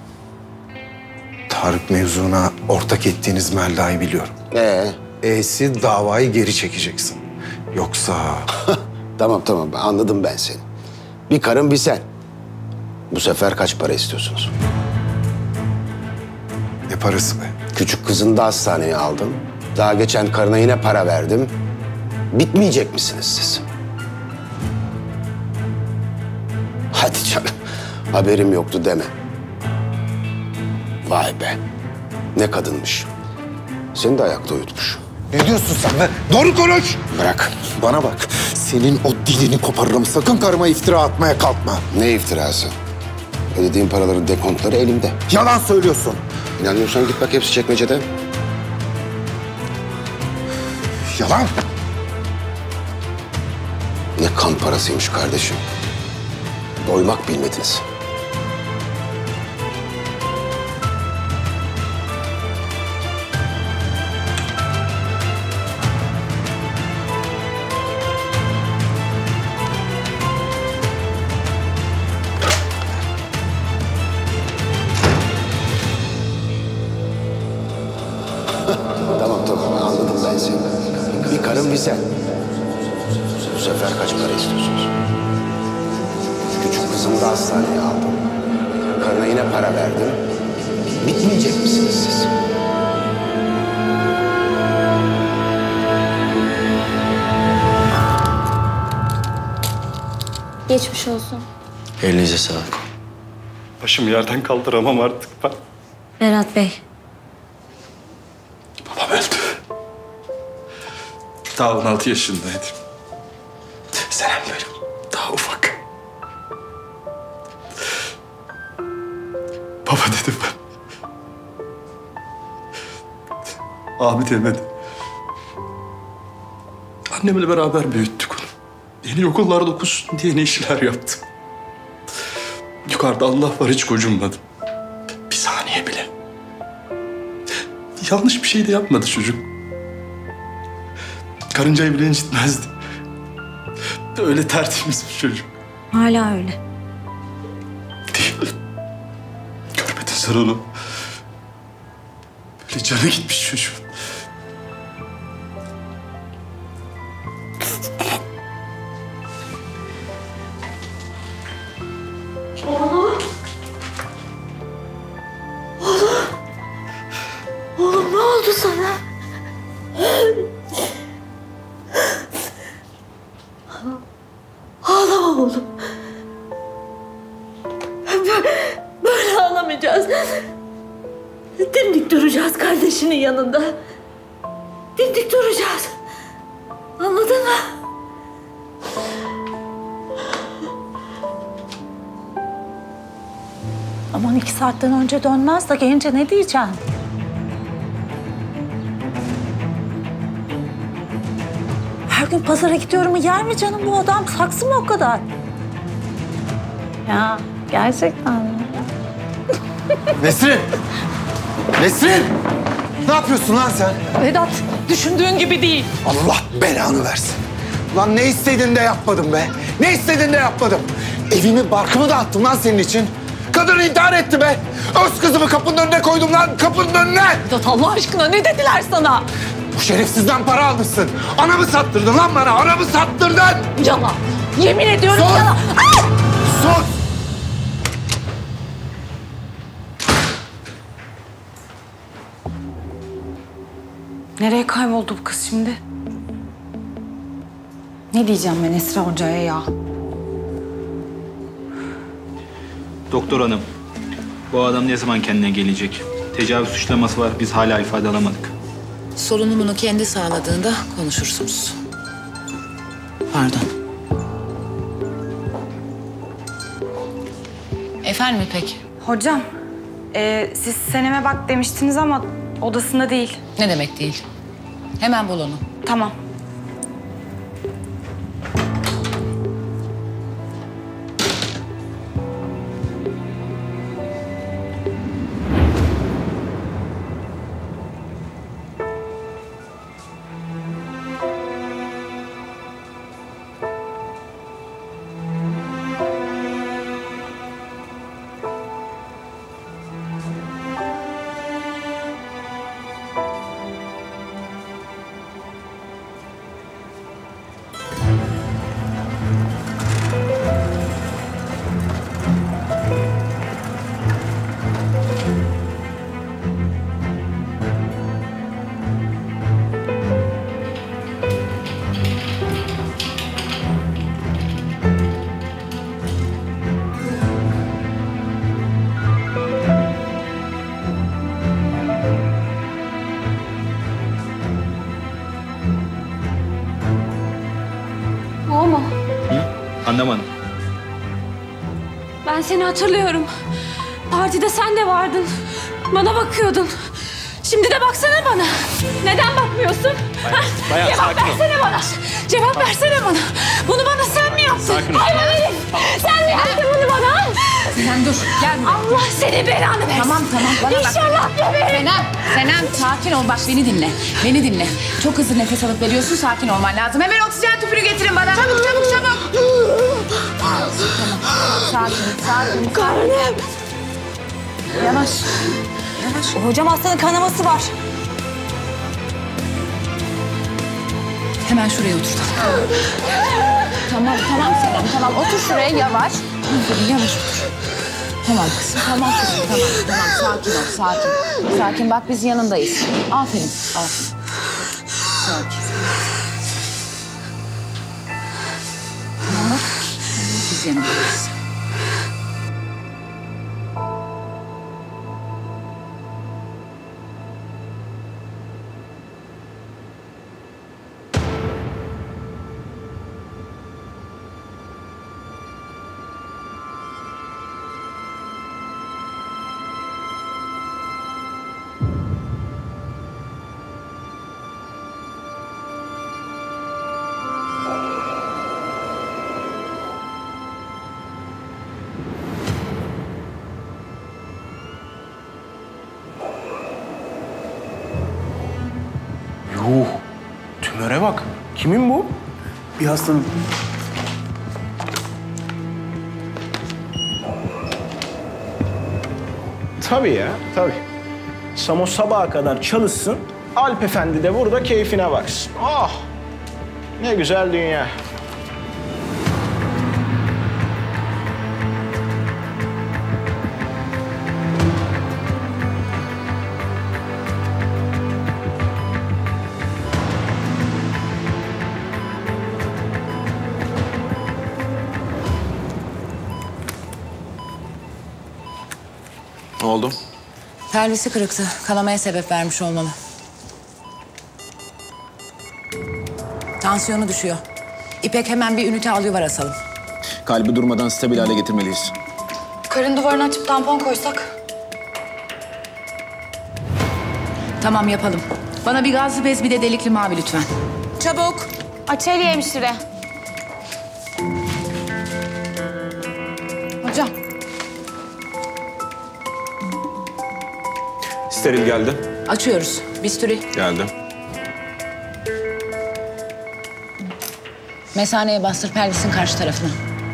Tarık mevzuna ortak ettiğiniz Melda'yı biliyorum. Ee? E'si davayı geri çekeceksin. Yoksa... Tamam tamam anladım ben seni. Bir karın bir sen. Bu sefer kaç para istiyorsunuz? Ne parası be? Küçük kızını da hastaneye aldım. Daha geçen karına yine para verdim. Bitmeyecek misiniz siz? Hadi canım. Haberim yoktu deme. Vay be. Ne kadınmış. Seni de ayakta uyutmuş. Ne diyorsun sen be? Doğru konuş. Bırak. Bana bak. Senin o Dilini koparırım. Sakın karıma iftira atmaya kalkma. Ne iftirası? Ödediğim paraların dekontları elimde. Yalan söylüyorsun. İnanmıyorsan git bak, hepsi çekmecede. Yalan. Ne kan parasıymış kardeşim. Doymak bilmediniz. Tamam tamam, anladım ben seni. Bir karım bir sen. Bu sefer kaç para istiyorsunuz? Küçük kızımı da hastaneye aldım. Karına yine para verdim. Bitmeyecek misiniz siz? Geçmiş olsun. Elinize sağlık. Başımı yerden kaldıramam artık ben. Berat Bey. Babam öldü. Daha on altı yaşındaydım. Senem benim. Daha ufak. Baba dedim ben. Abi demedi. Annemle beraber büyüttük onu. Yeni okullarda okusun diye ne işler yaptım. Yukarıda Allah var, hiç gocunmadım. Bir saniye bile. Yanlış bir şey de yapmadı çocuk. Karıncayı bile incitmezdi. Öyle tertemiz bir çocuk. Hala öyle. Değil. Görmedin sen onu. Böyle canı gitmiş çocuğun. Oğlum. Oğlum. Oğlum ne oldu sana? Ağlama oğlum. Böyle ağlamayacağız. Dimdik duracağız kardeşinin yanında. Dimdik duracağız. Anladın mı? Aman iki saatten önce dönmez de gelince ne diyeceksin? Her gün pazara gidiyorum, yer mi canım bu adam? Saksı mı o kadar? Ya gerçekten mi? Nesrin! Nesrin! Ne yapıyorsun lan sen? Vedat, düşündüğün gibi değil. Allah belanı versin. Lan ne istedin de yapmadım be. Ne istedin de yapmadım. Evimi barkımı dağıttım lan senin için. Kadın intihar etti be. Öz kızımı kapının önüne koydum lan, kapının önüne. Vedat Allah aşkına ne dediler sana? Bu şerefsizden para almışsın. Anamı sattırdın lan bana, anamı sattırdın. Yalan. Yemin ediyorum Sus! yalan. Ay! Sus! Nereye kayboldu bu kız şimdi? Ne diyeceğim ben Esra Hoca'ya ya? Doktor hanım, bu adam ne zaman kendine gelecek? Tecavüz suçlaması var, biz hala ifade alamadık. Sorunumunu kendi sağladığında konuşursunuz. Pardon. Efendim İpek? Hocam, e, siz Senem'e bak demiştiniz ama odasında değil. Ne demek değil? Hemen bul onu. Tamam. anlamadım. Ben seni hatırlıyorum. Partide sen de vardın. Bana bakıyordun. Şimdi de baksana bana. Neden bakmıyorsun? Bayan, bayan, Cevap sakin ol. versene bana. Cevap versene bana. Bunu bana sen mi yaptın? Sakin ol. Hayvan herif. Sen mi yaptın bunu bana? Senem dur, gel buraya. Allah seni belanı versin. Tamam tamam, bana bak. İnşallah bebeğim. Senem, Senem sakin ol. Bak beni dinle. Beni dinle. Çok hızlı nefes alıp veriyorsun, sakin olman lazım. Hemen oksijen tüpünü getirin bana. Çabuk çabuk çabuk. Tamam, sakin, sakin. Karnım. Yavaş. Yavaş. Hocam hastanın kanaması var. Hemen şuraya otur. Tamam, tamam Senem, tamam. Otur şuraya yavaş. Yavaş otur. Tamam kızım, tamam kızım, tamam, tamam. Sakin ol, sakin. Sakin, bak biz yanındayız. Aferin, aferin. Sakin. Tamam, biz yanındayız. Yuh, tümöre bak. Kimin bu? Bir hastanın. Tabii ya, tabii. Samo sabaha kadar çalışsın, Alp Efendi de burada keyfine baksın. Oh, ne güzel dünya. Ne oldu? Pelvisi kırıktı. Kanamaya sebep vermiş olmalı. Tansiyonu düşüyor. İpek hemen bir ünite alüvar asalım. Kalbi durmadan stabil hale getirmeliyiz. Karın duvarını açıp tampon koysak. Tamam yapalım. Bana bir gazlı bez bir de delikli mavi lütfen. Çabuk. Açeli hemşire. Hocam. Steril geldi. Açıyoruz. Bisturi. Geldi. Mesaneye bastır pelvisin karşı tarafına.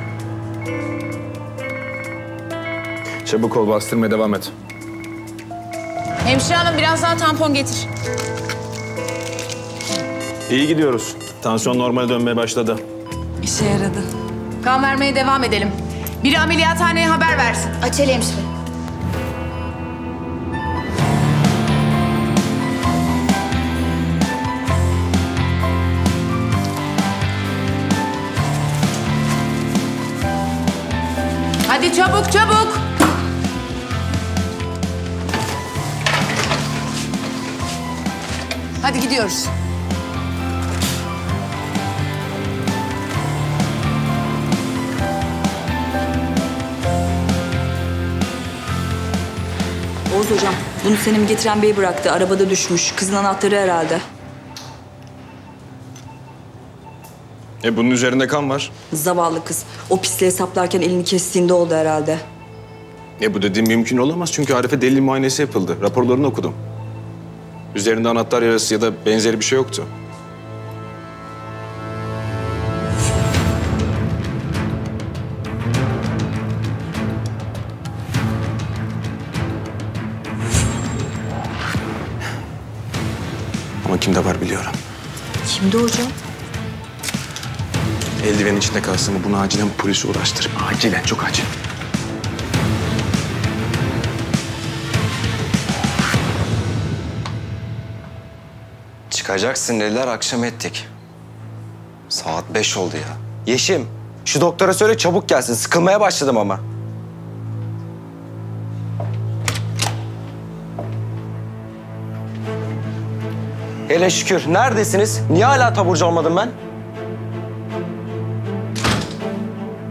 Çabuk ol, bastırmaya devam et. Hemşire hanım biraz daha tampon getir. İyi gidiyoruz. Tansiyon normale dönmeye başladı. İşe yaradı. Kan vermeye devam edelim. Biri ameliyathaneye haber versin. Açeli hemşire. Hadi çabuk çabuk. Hadi gidiyoruz. Oğuz hocam, bunu Selim getiren bey bıraktı. Arabada düşmüş. Kızın anahtarı herhalde. E bunun üzerinde kan var. Zavallı kız. O pisliği hesaplarken elini kestiğinde oldu herhalde. E bu dediğim mümkün olamaz çünkü Arif'e delil muayenesi yapıldı. Raporlarını okudum. Üzerinde anahtar yarası ya da benzeri bir şey yoktu. Ama kimde var biliyorum. Kimdi hocam? Eldivenin içinde kalsın mı? Bunu acilen polise uğraştır. Acilen, çok acil. Çıkacaksın dediler, akşam ettik. Saat beş oldu ya. Yeşim, şu doktora söyle çabuk gelsin. Sıkılmaya başladım ama. Hele şükür. Neredesiniz? Niye hala taburcu olmadım ben?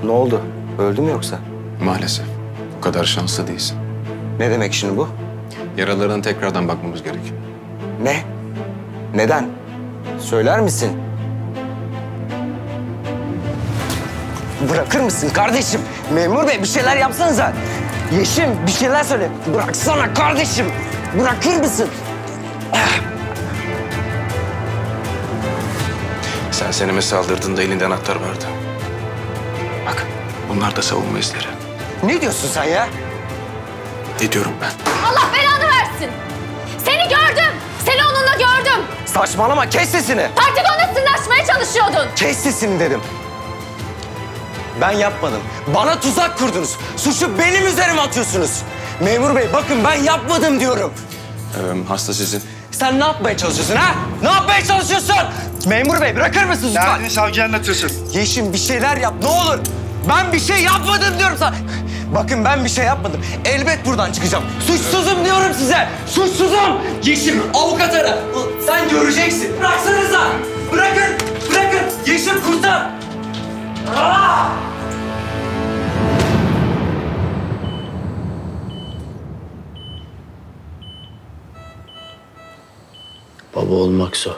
Ne oldu? Öldü mü yoksa? Maalesef. Bu kadar şanslı değilsin. Ne demek şimdi bu? Yaralarına tekrardan bakmamız gerekiyor. Ne? Neden? Söyler misin? Bırakır mısın kardeşim? Memur bey bir şeyler yapsanıza. Yeşim bir şeyler söyle. Bıraksana kardeşim. Bırakır mısın? Sen seneme saldırdığında elinde anahtar vardı. Bak bunlar da savunma izleri. Ne diyorsun sen ya? Ne diyorum ben? Allah belanı versin. Seni gördüm. Seni onunla gördüm. Saçmalama kes sesini. Partide ona sırnaşmaya çalışıyordun. Kes sesini dedim. Ben yapmadım. Bana tuzak kurdunuz. Suçu benim üzerime atıyorsunuz. Memur bey bakın ben yapmadım diyorum. Ee, hasta sizin. Sen ne yapmaya çalışıyorsun ha? Ne yapmaya çalışıyorsun? Memur bey bırakır mısın lütfen? Derdini savcıya anlatırsın. Yeşim bir şeyler yap ne olur. Ben bir şey yapmadım diyorum sana. Bakın ben bir şey yapmadım. Elbet buradan çıkacağım. Suçsuzum diyorum size. Suçsuzum. Yeşim avukat ara. Sen göreceksin. Bıraksanıza. Bırakın. Bırakın. Yeşim kurtar. Aa! Baba olmak zor.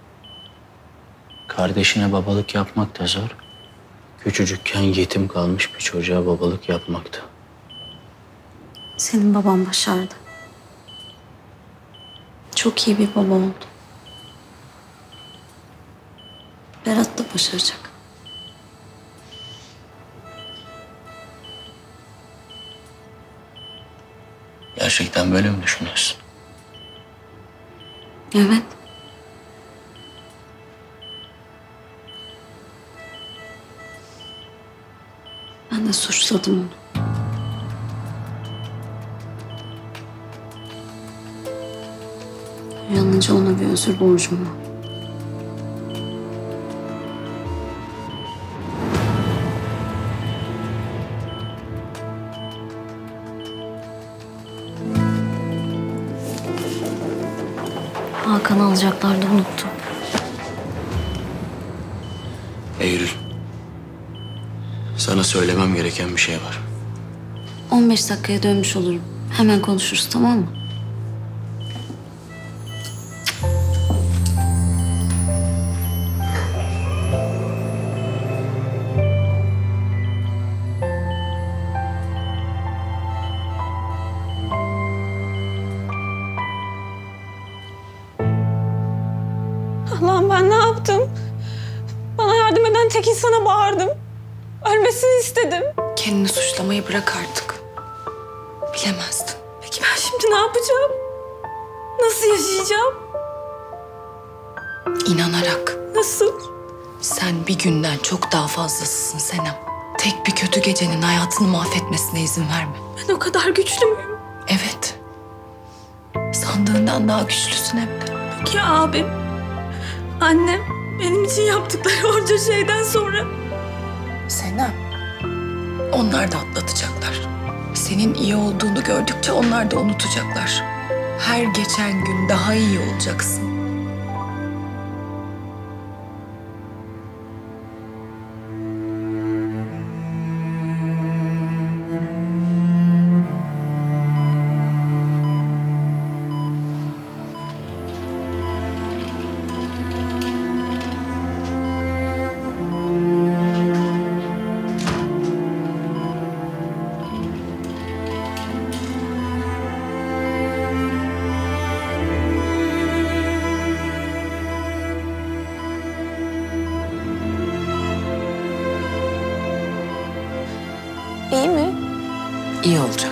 Kardeşine babalık yapmak da zor. Küçücükken yetim kalmış bir çocuğa babalık yapmak da. Senin baban başardı. Çok iyi bir baba oldu. Berat da başaracak. Gerçekten böyle mi düşünüyorsun? Evet. Ben de suçladım onu. Uyanınca ona bir özür borcum var. Hakan'ı alacaklardı unuttum. Eylül. Sana söylemem gereken bir şey var. on beş dakikaya dönmüş olurum. Hemen konuşuruz tamam mı? Allah'ım ben ne yaptım? Bana yardım eden tek insana bağırdım. Ölmesini istedim. Kendini suçlamayı bırak artık. Bilemezdin. Peki ben şimdi ne yapacağım? Nasıl yaşayacağım? İnanarak. Nasıl? Sen bir günden çok daha fazlasısın Senem. Tek bir kötü gecenin hayatını mahvetmesine izin verme. Ben o kadar güçlü müyüm? Evet. Sandığından daha güçlüsün hem de. Peki abim? Annem? Benim için yaptıkları onca şeyden sonra. Senem. Onlar da atlatacaklar. Senin iyi olduğunu gördükçe onlar da unutacaklar. Her geçen gün daha iyi olacaksın. İyi mi? İyi olacak.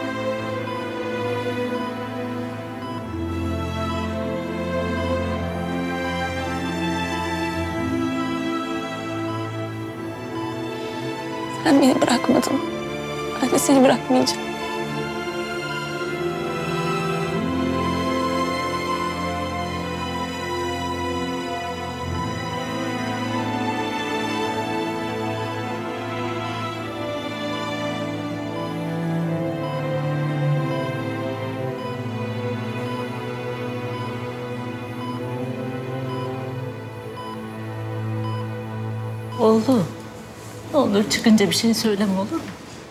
Sen beni bırakmadın. Ben de seni bırakmayacağım. Oğlum, Ne olur çıkınca bir şey söyleme, olur mu?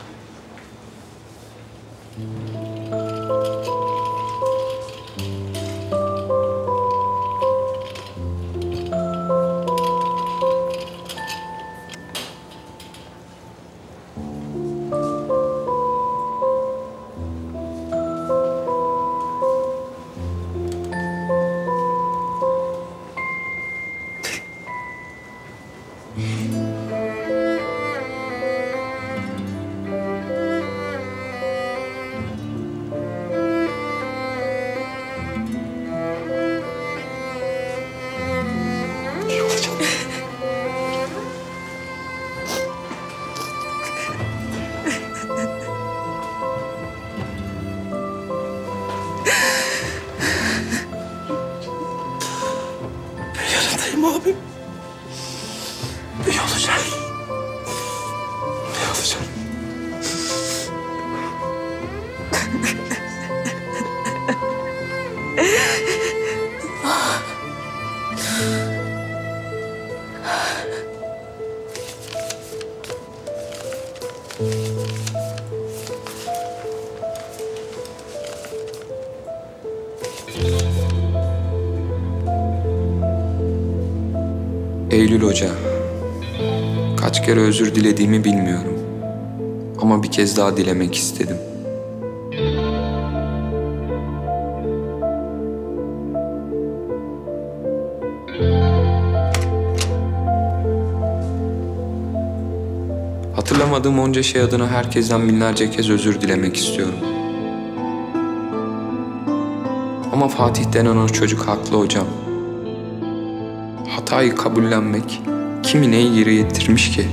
Yanındayım abim. İyi olacak. İyi olacak. Eylül Hoca, kaç kere özür dilediğimi bilmiyorum. Ama bir kez daha dilemek istedim. Hatırlamadığım onca şey adına herkesten binlerce kez özür dilemek istiyorum. Ama Fatih denen o çocuk haklı hocam. Hatayı kabullenmek kimi neye yere getirmiş ki?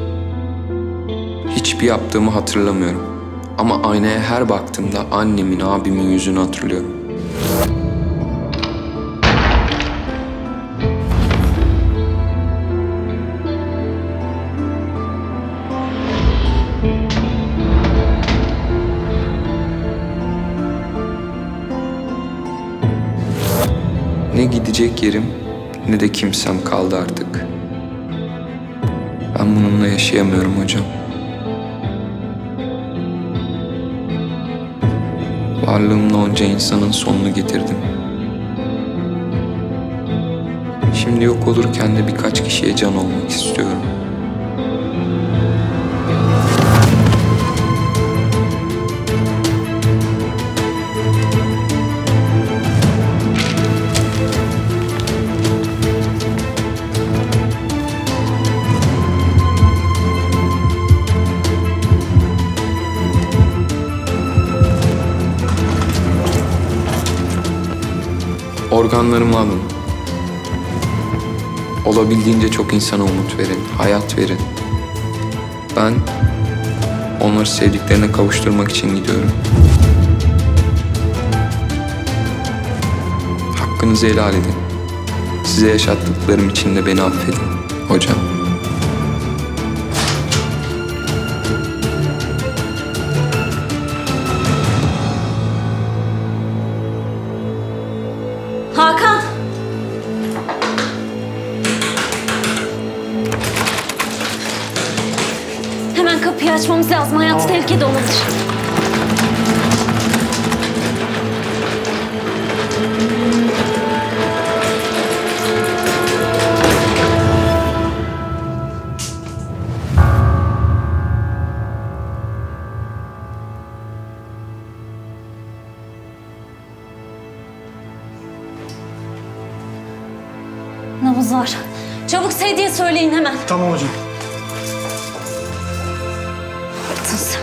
Hiçbir yaptığımı hatırlamıyorum. Ama aynaya her baktığımda annemin, abimin yüzünü hatırlıyorum. Ne gidecek yerim, ne de kimsem kaldı artık. Ben bununla yaşayamıyorum hocam. Varlığımla onca insanın sonunu getirdim. Şimdi yok olurken de birkaç kişiye can olmak istiyorum. Organlarımı alın. Olabildiğince çok insana umut verin, hayat verin. Ben onları sevdiklerine kavuşturmak için gidiyorum. Hakkınızı helal edin. Size yaşattıklarım için de beni affedin hocam. Hakan! Hemen kapıyı açmamız lazım. Hayatı tehlikede olabilir. Nabız var. Çabuk Seydi'ye söyleyin hemen. Tamam hocam. Yaptın sen.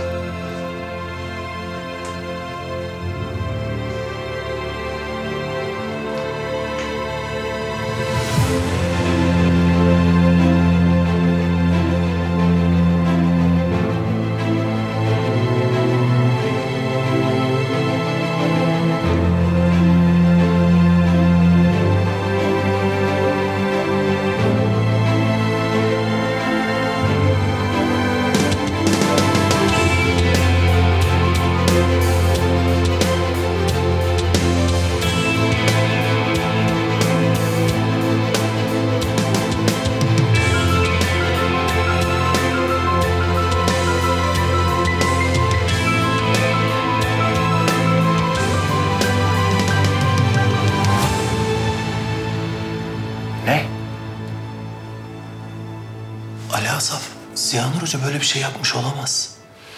Ziyanur Hoca böyle bir şey yapmış olamaz.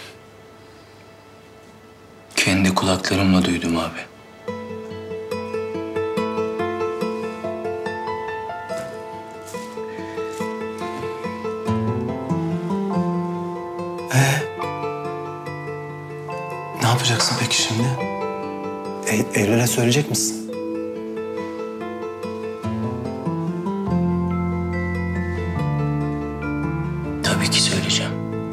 Kendi kulaklarımla duydum abi. Ee, ne yapacaksın peki şimdi? E Eylül'e söyleyecek misin? Tabii ki söyleyeceğim.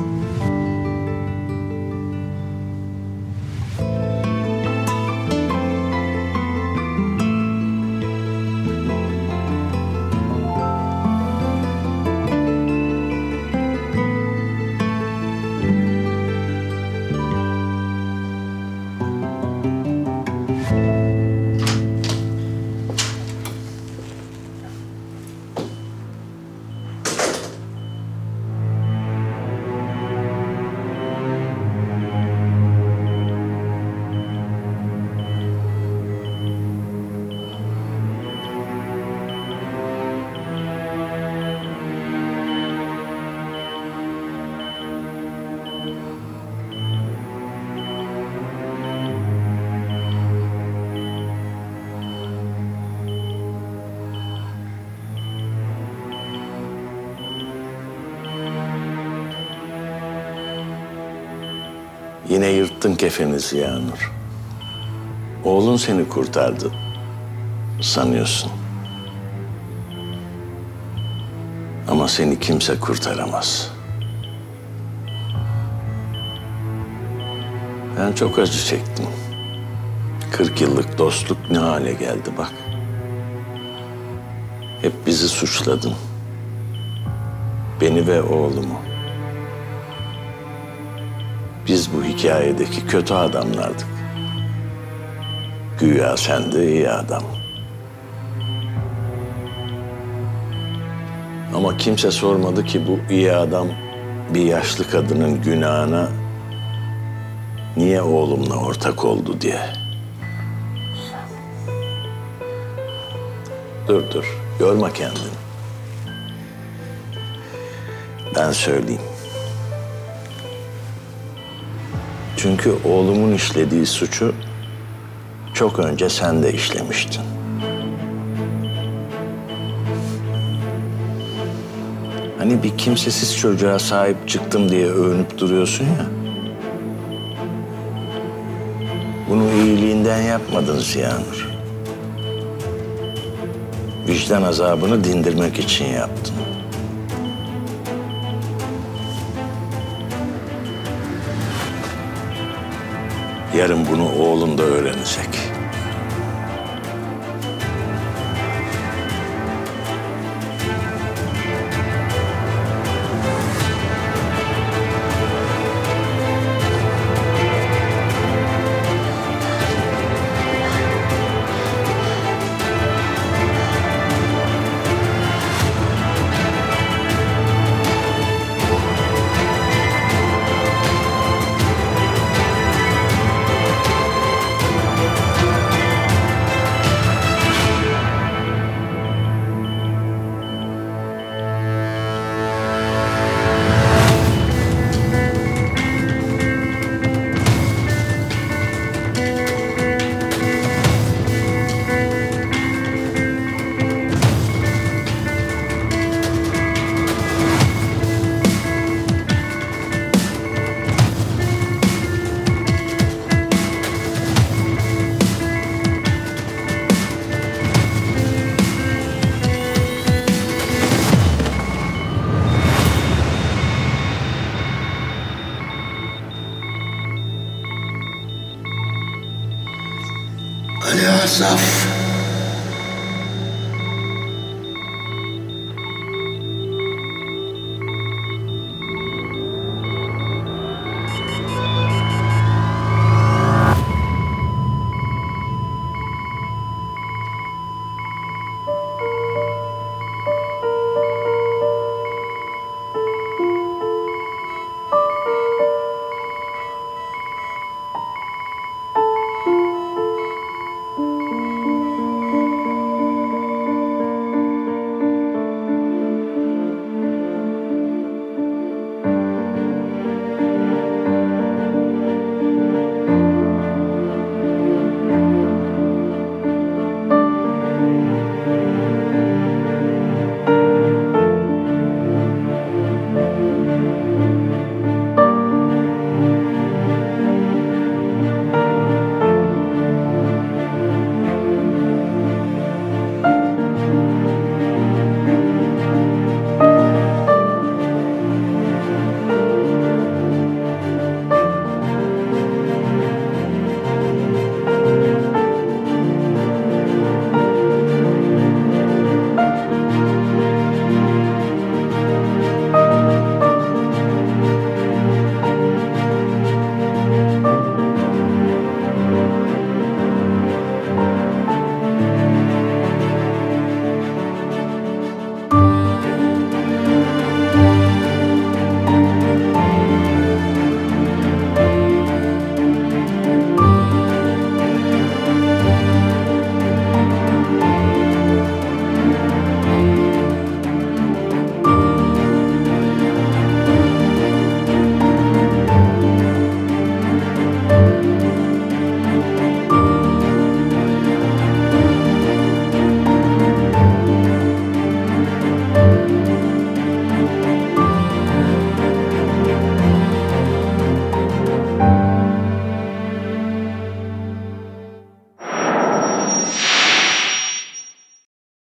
Yine yırttın kefeni Ziyanur. Oğlun seni kurtardı sanıyorsun. Ama seni kimse kurtaramaz. Ben çok acı çektim. Kırk yıllık dostluk ne hale geldi bak. Hep bizi suçladın. Beni ve oğlumu. Biz bu hikayedeki kötü adamlardık. Güya sen de iyi adam. Ama kimse sormadı ki bu iyi adam bir yaşlı kadının günahına niye oğlumla ortak oldu diye. Dur dur, yorma kendini. Ben söyleyeyim. Çünkü oğlumun işlediği suçu çok önce sen de işlemiştin. Hani bir kimsesiz çocuğa sahip çıktım diye övünüp duruyorsun ya. Bunu iyiliğinden yapmadın Ziyanur. Vicdan azabını dindirmek için yaptın. Yarın bunu oğlun da öğrenecek. Ali Asaf.